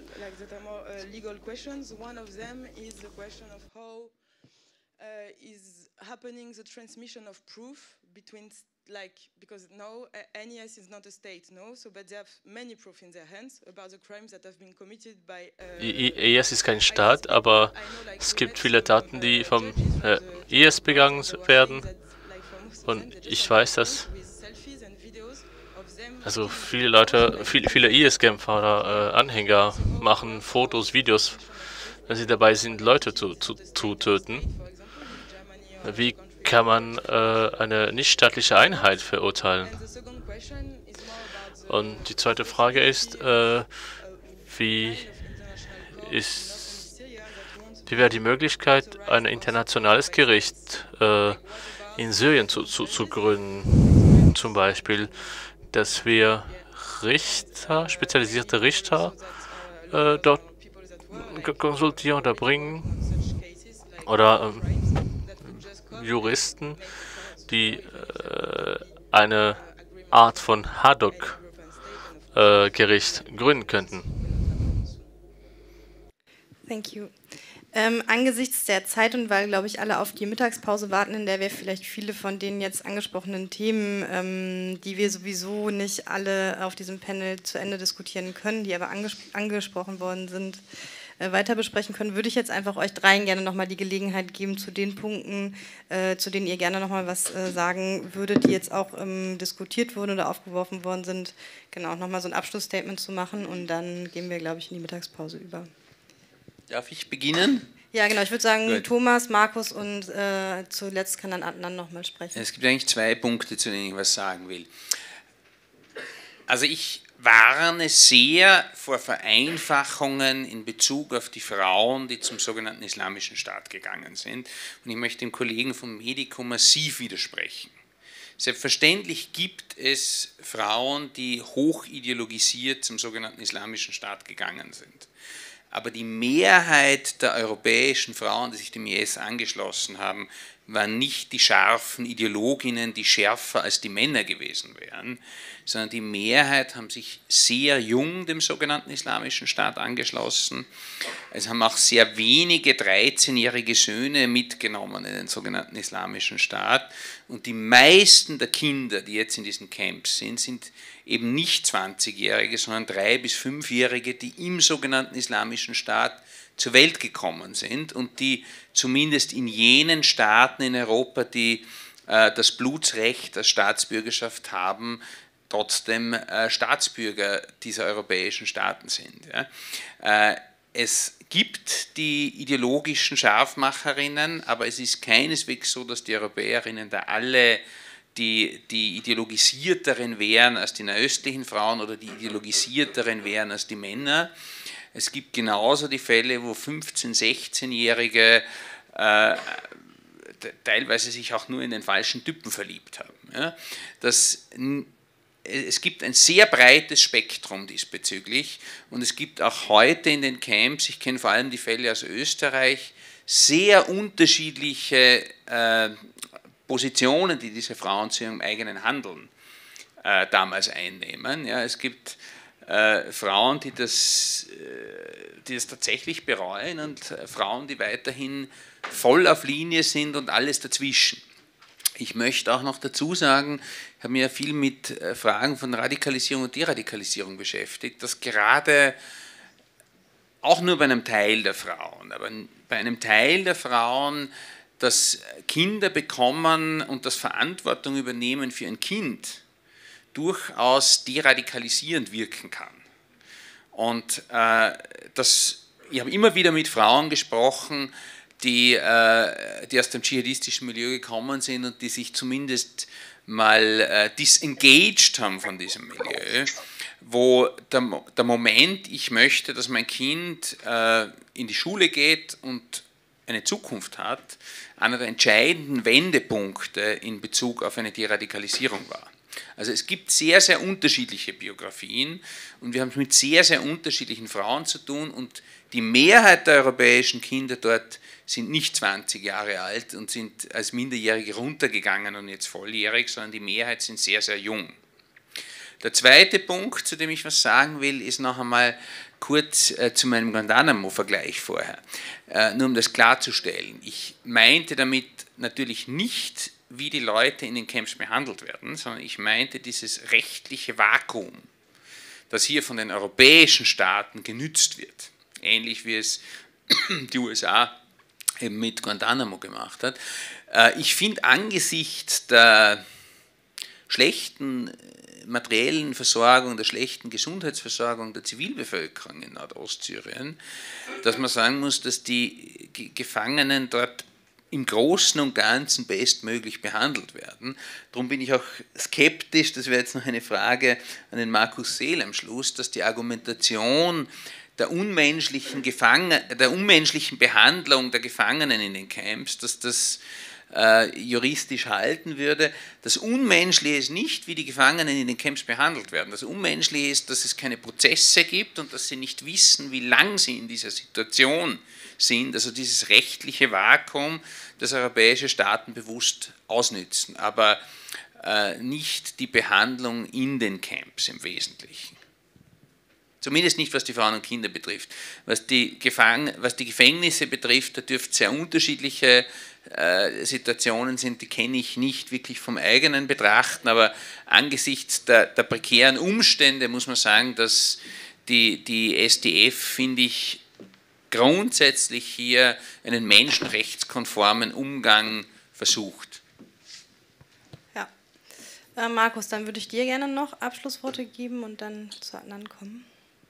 Like, because now N I S is not a state, no, so but they have many proof in their hands about the crimes that have been committed by. I S ist kein Staat, aber es gibt viele Taten, die vom äh, I S begangen werden. Und ich weiß, dass also viele Leute, viele, viele I S-Kämpfer oder äh, Anhänger machen Fotos, Videos, wenn sie dabei sind, Leute zu, zu, zu töten. Wie kann man äh, eine nichtstaatliche Einheit verurteilen? Und die zweite Frage ist, äh, wie ist, wie wäre die Möglichkeit, ein internationales Gericht äh, in Syrien zu, zu, zu gründen, zum Beispiel, dass wir Richter, spezialisierte Richter äh, dort konsultieren oder bringen oder ähm, Juristen, die äh, eine Art von Haddock-Gericht äh, gründen könnten. Thank you. Ähm, angesichts der Zeit und weil, glaube ich, alle auf die Mittagspause warten, in der wir vielleicht viele von den jetzt angesprochenen Themen, ähm, die wir sowieso nicht alle auf diesem Panel zu Ende diskutieren können, die aber anges angesprochen worden sind, äh, weiter besprechen können, würde ich jetzt einfach euch dreien gerne nochmal die Gelegenheit geben, zu den Punkten, äh, zu denen ihr gerne nochmal was äh, sagen würdet, die jetzt auch ähm, diskutiert wurden oder aufgeworfen worden sind, genau, nochmal so ein Abschlussstatement zu machen und dann gehen wir, glaube ich, in die Mittagspause über. Darf ich beginnen? Ja, genau. Ich würde sagen, Gut. Thomas, Markus und äh, zuletzt kann dann Adnan nochmal sprechen. Es gibt eigentlich zwei Punkte, zu denen ich was sagen will. Also ich warne sehr vor Vereinfachungen in Bezug auf die Frauen, die zum sogenannten Islamischen Staat gegangen sind. Und ich möchte dem Kollegen vom Medico massiv widersprechen. Selbstverständlich gibt es Frauen, die hoch ideologisiert zum sogenannten Islamischen Staat gegangen sind. Aber die Mehrheit der europäischen Frauen, die sich dem I S angeschlossen haben, waren nicht die scharfen Ideologinnen, die schärfer als die Männer gewesen wären, sondern die Mehrheit haben sich sehr jung dem sogenannten Islamischen Staat angeschlossen. Es haben auch sehr wenige dreizehnjährige Söhne mitgenommen in den sogenannten Islamischen Staat. Und die meisten der Kinder, die jetzt in diesen Camps sind, sind eben nicht zwanzigjährige, sondern drei- bis fünfjährige, die im sogenannten Islamischen Staat zur Welt gekommen sind und die zumindest in jenen Staaten in Europa, die äh, das Blutsrecht als Staatsbürgerschaft haben, trotzdem äh, Staatsbürger dieser europäischen Staaten sind. Ja. Äh, es gibt die ideologischen Scharfmacherinnen, aber es ist keineswegs so, dass die Europäerinnen da alle die, die ideologisierteren wären als die nahöstlichen Frauen oder die ideologisierteren wären als die Männer. Es gibt genauso die Fälle, wo fünfzehn-, sechzehnjährige äh, teilweise sich auch nur in den falschen Typen verliebt haben. Ja. Das, es gibt ein sehr breites Spektrum diesbezüglich und es gibt auch heute in den Camps, ich kenne vor allem die Fälle aus Österreich, sehr unterschiedliche äh, Positionen, die diese Frauen zu ihrem eigenen Handeln äh, damals einnehmen. Ja, es gibt äh, Frauen, die das, äh, die das tatsächlich bereuen und äh, Frauen, die weiterhin voll auf Linie sind und alles dazwischen. Ich möchte auch noch dazu sagen, ich habe mich ja viel mit äh, Fragen von Radikalisierung und Deradikalisierung beschäftigt, dass gerade auch nur bei einem Teil der Frauen, aber bei einem Teil der Frauen, dass Kinder bekommen und das Verantwortung übernehmen für ein Kind durchaus deradikalisierend wirken kann. Und äh, das, ich habe immer wieder mit Frauen gesprochen, die, äh, die aus dem dschihadistischen Milieu gekommen sind und die sich zumindest mal äh, disengaged haben von diesem Milieu, wo der, der Moment, ich möchte, dass mein Kind äh, in die Schule geht und eine Zukunft hat, einer der entscheidenden Wendepunkte in Bezug auf eine Deradikalisierung war. Also es gibt sehr, sehr unterschiedliche Biografien und wir haben es mit sehr, sehr unterschiedlichen Frauen zu tun und die Mehrheit der europäischen Kinder dort sind nicht zwanzig Jahre alt und sind als Minderjährige runtergegangen und jetzt volljährig, sondern die Mehrheit sind sehr, sehr jung. Der zweite Punkt, zu dem ich was sagen will, ist noch einmal kurz äh, zu meinem Guantanamo-Vergleich vorher. Äh, nur um das klarzustellen. Ich meinte damit natürlich nicht, wie die Leute in den Camps behandelt werden, sondern ich meinte dieses rechtliche Vakuum, das hier von den europäischen Staaten genützt wird. Ähnlich wie es die U S A eben mit Guantanamo gemacht hat. Äh, ich finde angesichts der schlechten materiellen Versorgung, der schlechten Gesundheitsversorgung der Zivilbevölkerung in Nordostsyrien, dass man sagen muss, dass die Gefangenen dort im Großen und Ganzen bestmöglich behandelt werden. Darum bin ich auch skeptisch, das wäre jetzt noch eine Frage an den Markus Seel am Schluss, dass die Argumentation der unmenschlichen, Gefangen, der unmenschlichen Behandlung der Gefangenen in den Camps, dass das äh, juristisch halten würde. Das Unmenschliche ist nicht, wie die Gefangenen in den Camps behandelt werden. Das Unmenschliche ist, dass es keine Prozesse gibt und dass sie nicht wissen, wie lang sie in dieser Situation sind. Also dieses rechtliche Vakuum, das europäische Staaten bewusst ausnützen, aber äh, nicht die Behandlung in den Camps im Wesentlichen. Zumindest nicht, was die Frauen und Kinder betrifft. Was die, Gefang was die Gefängnisse betrifft, da dürfte sehr unterschiedliche äh, Situationen sind, die kenne ich nicht wirklich vom eigenen Betrachten, aber angesichts der, der prekären Umstände muss man sagen, dass die, die S D F, finde ich, grundsätzlich hier einen menschenrechtskonformen Umgang versucht. Ja. Äh, Markus, dann würde ich dir gerne noch Abschlussworte geben und dann zu anderen kommen.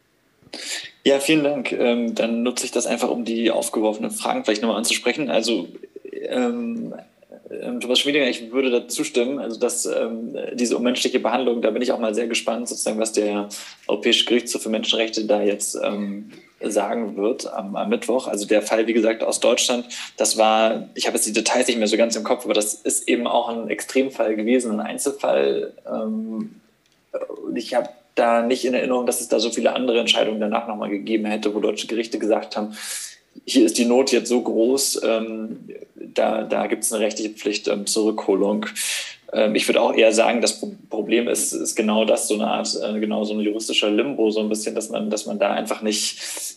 Ja, vielen Dank. Ähm, dann nutze ich das einfach, um die aufgeworfenen Fragen vielleicht nochmal anzusprechen. Also ähm, ähm, Thomas Schmiedinger, ich würde dazu stimmen, also dass ähm, diese unmenschliche Behandlung, da bin ich auch mal sehr gespannt, sozusagen, was der Europäische Gerichtshof für Menschenrechte da jetzt ähm, sagen wird am, am Mittwoch. Also der Fall, wie gesagt, aus Deutschland, das war, ich habe jetzt die Details nicht mehr so ganz im Kopf, aber das ist eben auch ein Extremfall gewesen, ein Einzelfall. Ähm, und ich habe da nicht in Erinnerung, dass es da so viele andere Entscheidungen danach nochmal gegeben hätte, wo deutsche Gerichte gesagt haben, hier ist die Not jetzt so groß, ähm, da, da gibt es eine rechtliche Pflicht ähm, zur Rückholung. Ähm, ich würde auch eher sagen, das Problem ist, ist genau das, so eine Art, äh, genau so ein juristischer Limbo, so ein bisschen, dass man, dass man da einfach nicht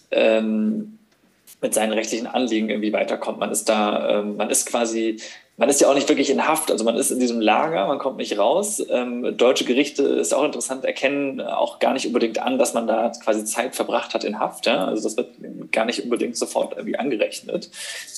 ähm, mit seinen rechtlichen Anliegen irgendwie weiterkommt. Man ist da, ähm, man ist quasi, man ist ja auch nicht wirklich in Haft, also man ist in diesem Lager, man kommt nicht raus. Ähm, deutsche Gerichte, ist auch interessant, erkennen auch gar nicht unbedingt an, dass man da quasi Zeit verbracht hat in Haft. Ja? Also das wird gar nicht unbedingt sofort irgendwie angerechnet.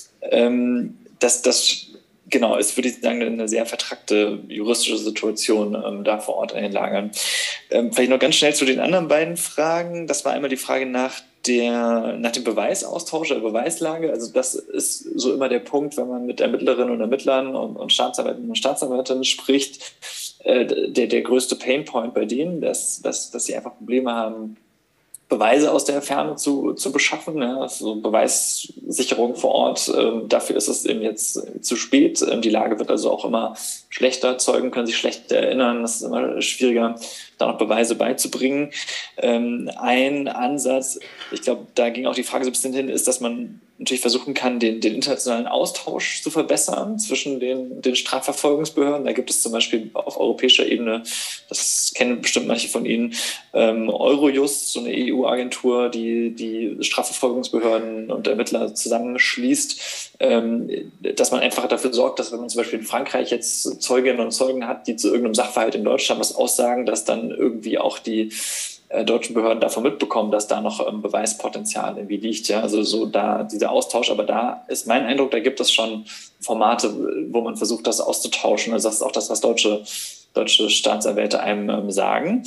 Ähm, das, das genau ist, würde ich sagen, eine sehr vertrackte juristische Situation ähm, da vor Ort in den Lagern. Ähm, vielleicht noch ganz schnell zu den anderen beiden Fragen. Das war einmal die Frage nach Der, nach dem Beweisaustausch der Beweislage. Also das ist so immer der Punkt, wenn man mit Ermittlerinnen und Ermittlern und, und Staatsanwältinnen und Staatsanwältinnen spricht, äh, der, der größte Painpoint bei denen, dass, dass, dass sie einfach Probleme haben, Beweise aus der Ferne zu, zu beschaffen. Ja, also Beweissicherung vor Ort, ähm, dafür ist es eben jetzt zu spät. Ähm, die Lage wird also auch immer schlechter. Zeugen können sich schlecht erinnern. Es ist immer schwieriger, da noch Beweise beizubringen. Ähm, ein Ansatz, ich glaube, da ging auch die Frage so ein bisschen hin, ist, dass man natürlich versuchen kann, den, den internationalen Austausch zu verbessern zwischen den, den Strafverfolgungsbehörden. Da gibt es zum Beispiel auf europäischer Ebene, das kennen bestimmt manche von Ihnen, ähm, Eurojust, so eine E U-Agentur, die die Strafverfolgungsbehörden und Ermittler zusammenschließt, ähm, dass man einfach dafür sorgt, dass wenn man zum Beispiel in Frankreich jetzt Zeuginnen und Zeugen hat, die zu irgendeinem Sachverhalt in Deutschland was aussagen, dass dann irgendwie auch die äh, deutschen Behörden davon mitbekommen, dass da noch ähm, Beweispotenzial irgendwie liegt. Ja? Also so da dieser Austausch, aber da ist mein Eindruck, da gibt es schon Formate, wo man versucht, das auszutauschen. Also das ist auch das, was deutsche, deutsche Staatsanwälte einem ähm, sagen.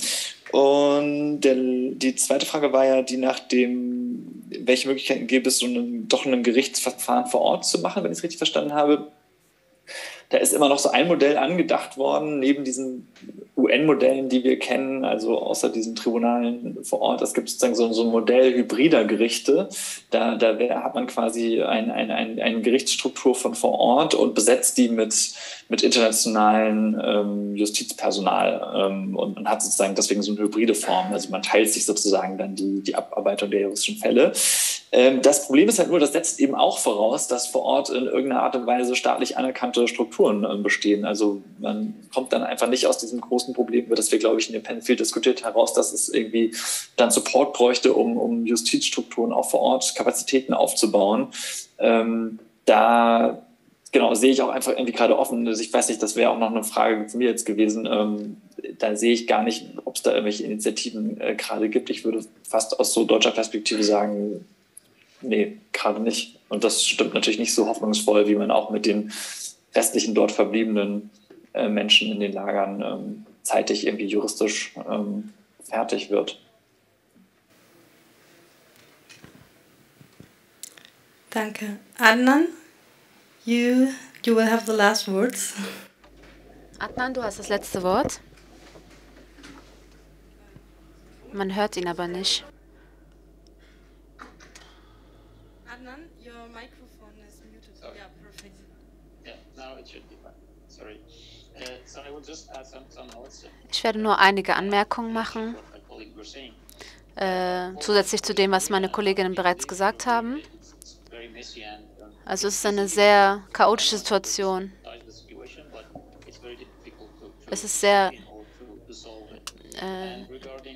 Und der, die zweite Frage war ja die nach dem, welche Möglichkeiten gibt es, so einen, doch ein Gerichtsverfahren vor Ort zu machen, wenn ich es richtig verstanden habe. Da ist immer noch so ein Modell angedacht worden, neben diesen U N-Modellen, die wir kennen, also außer diesen Tribunalen vor Ort. Es gibt sozusagen so, so ein Modell hybrider Gerichte. Da, da wär, hat man quasi eine ein, ein, ein Gerichtsstruktur von vor Ort und besetzt die mit, mit internationalen ähm, Justizpersonal ähm, und, und hat sozusagen deswegen so eine hybride Form. Also man teilt sich sozusagen dann die, die Abarbeitung der juristischen Fälle. Ähm, das Problem ist halt nur, das setzt eben auch voraus, dass vor Ort in irgendeiner Art und Weise staatlich anerkannte Strukturen äh, bestehen. Also man kommt dann einfach nicht aus diesem großen Problem, über das wir, glaube ich, in dem Panel viel diskutiert, heraus, dass es irgendwie dann Support bräuchte, um, um Justizstrukturen auch vor Ort, Kapazitäten aufzubauen. Ähm, da genau sehe ich auch einfach irgendwie gerade offen. Also ich weiß nicht, das wäre auch noch eine Frage von mir jetzt gewesen. Ähm, da sehe ich gar nicht, ob es da irgendwelche Initiativen äh, gerade gibt. Ich würde fast aus so deutscher Perspektive sagen, nee, gerade nicht. Und das stimmt natürlich nicht so hoffnungsvoll, wie man auch mit den restlichen dort verbliebenen äh, Menschen in den Lagern ähm, zeitig irgendwie juristisch ähm, fertig wird. Danke. Adnan, you, you will have the last words. Adnan, du hast das letzte Wort. Man hört ihn aber nicht. Adnan, your microphone is muted. Sorry. Yeah, perfect. Ich werde nur einige Anmerkungen machen, äh, zusätzlich zu dem, was meine Kolleginnen bereits gesagt haben. Also es ist eine sehr chaotische Situation. Es ist sehr äh,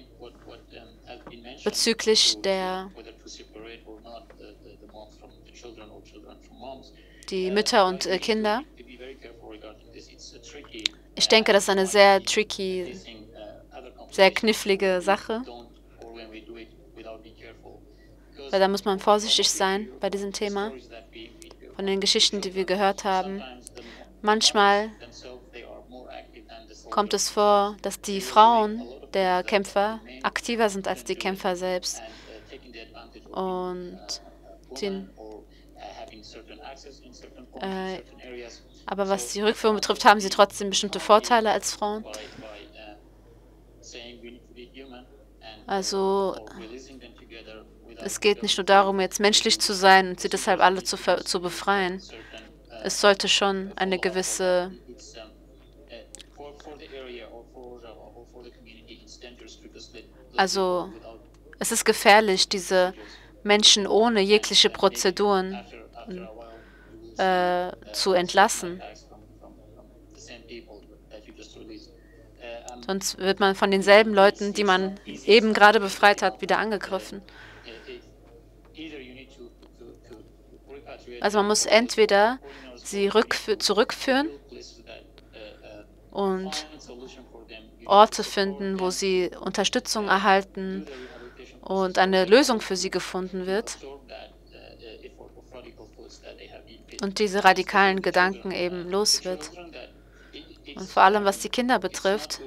bezüglich der die Mütter und äh, Kinder. Ich denke, das ist eine sehr tricky, sehr knifflige Sache. Weil da muss man vorsichtig sein bei diesem Thema. Von den Geschichten, die wir gehört haben. Manchmal kommt es vor, dass die Frauen der Kämpfer aktiver sind als die Kämpfer selbst. Und den, äh, aber was die Rückführung betrifft, haben sie trotzdem bestimmte Vorteile als Frauen. Also es geht nicht nur darum, jetzt menschlich zu sein und sie deshalb alle zu, zu befreien. Es sollte schon eine gewisse Also es ist gefährlich, diese Menschen ohne jegliche Prozeduren äh, zu entlassen. Sonst wird man von denselben Leuten, die man eben gerade befreit hat, wieder angegriffen. Also man muss entweder sie zurückführen und Orte finden, wo sie Unterstützung erhalten und eine Lösung für sie gefunden wird und diese radikalen Gedanken eben los wird. Und vor allem, was die Kinder betrifft,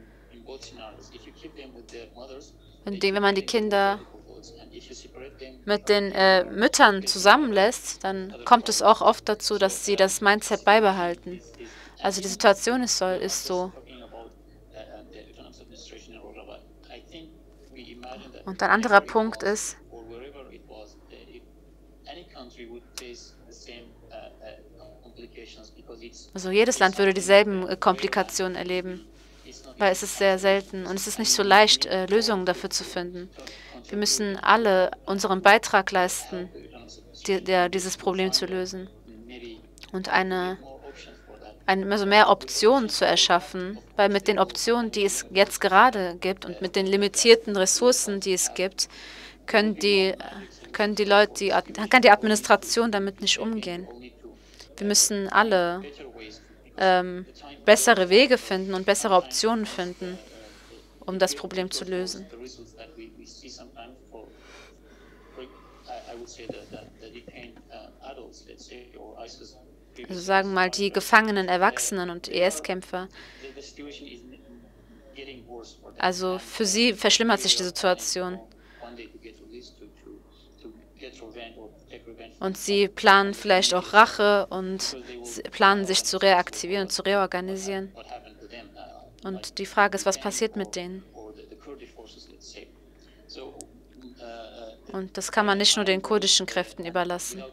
wenn man die Kinder mit den äh, Müttern zusammenlässt, dann kommt es auch oft dazu, dass sie das Mindset beibehalten. Also die Situation ist so. Ist so. Und ein anderer Punkt ist, also jedes Land würde dieselben äh, Komplikationen erleben, weil es ist sehr selten und es ist nicht so leicht, äh, Lösungen dafür zu finden. Wir müssen alle unseren Beitrag leisten, die, der, dieses Problem zu lösen und eine, eine, also mehr Optionen zu erschaffen, weil mit den Optionen, die es jetzt gerade gibt und mit den limitierten Ressourcen, die es gibt, können die, können die Leute, die, kann die Administration damit nicht umgehen. Wir müssen alle ähm, bessere Wege finden und bessere Optionen finden, um das Problem zu lösen. Also sagen wir mal die gefangenen Erwachsenen und I S-Kämpfer. Also für sie verschlimmert sich die Situation. Und sie planen vielleicht auch Rache und planen sich zu reaktivieren und zu reorganisieren. Und die Frage ist, was passiert mit denen? Und das kann man nicht nur den kurdischen Kräften überlassen.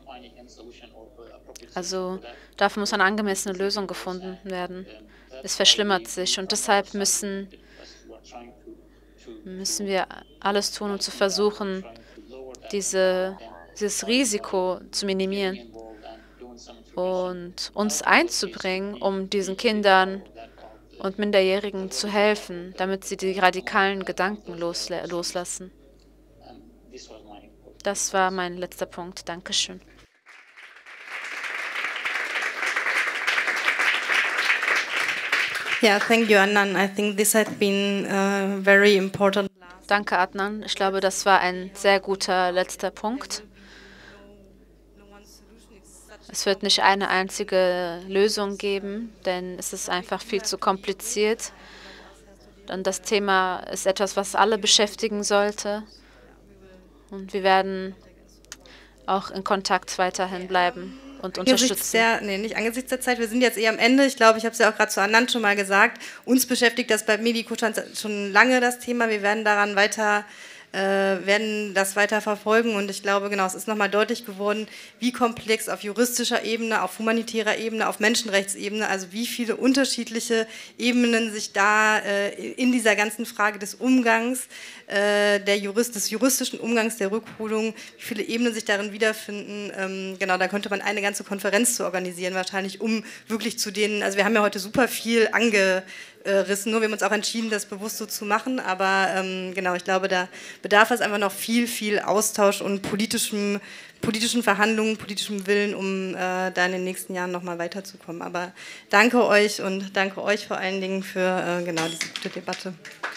Also dafür muss eine angemessene Lösung gefunden werden. Es verschlimmert sich und deshalb müssen, müssen wir alles tun, um zu versuchen, diese, dieses Risiko zu minimieren und uns einzubringen, um diesen Kindern und Minderjährigen zu helfen, damit sie die radikalen Gedanken losla- loslassen. Das war mein letzter Punkt. Dankeschön. Yeah, thank you, Adnan. I think this had been uh, very important. Danke, Adnan. Ich glaube, das war ein sehr guter letzter Punkt. Es wird nicht eine einzige Lösung geben, denn es ist einfach viel zu kompliziert. Und das Thema ist etwas, was alle beschäftigen sollte. Und wir werden auch in Kontakt weiterhin bleiben und unterstützen. Der, nee, nicht angesichts der Zeit. Wir sind jetzt eh am Ende. Ich glaube, ich habe es ja auch gerade zu Anand schon mal gesagt. Uns beschäftigt das bei Medikotrans schon lange, das Thema. Wir werden daran weiter äh, werden das weiter verfolgen und ich glaube, genau, es ist nochmal deutlich geworden, wie komplex auf juristischer Ebene, auf humanitärer Ebene, auf Menschenrechtsebene, also wie viele unterschiedliche Ebenen sich da äh, in dieser ganzen Frage des Umgangs, äh, der Jurist, des juristischen Umgangs, der Rückholung, wie viele Ebenen sich darin wiederfinden. Ähm, genau, da könnte man eine ganze Konferenz zu organisieren, wahrscheinlich, um wirklich zu denen, also wir haben ja heute super viel angerissen, nur wir haben uns auch entschieden, das bewusst so zu machen, aber ähm, genau, ich glaube, da bedarf es einfach noch viel, viel Austausch und politischem, politischen Verhandlungen, politischem Willen, um äh, da in den nächsten Jahren nochmal weiterzukommen. Aber danke euch und danke euch vor allen Dingen für äh, genau diese gute Debatte.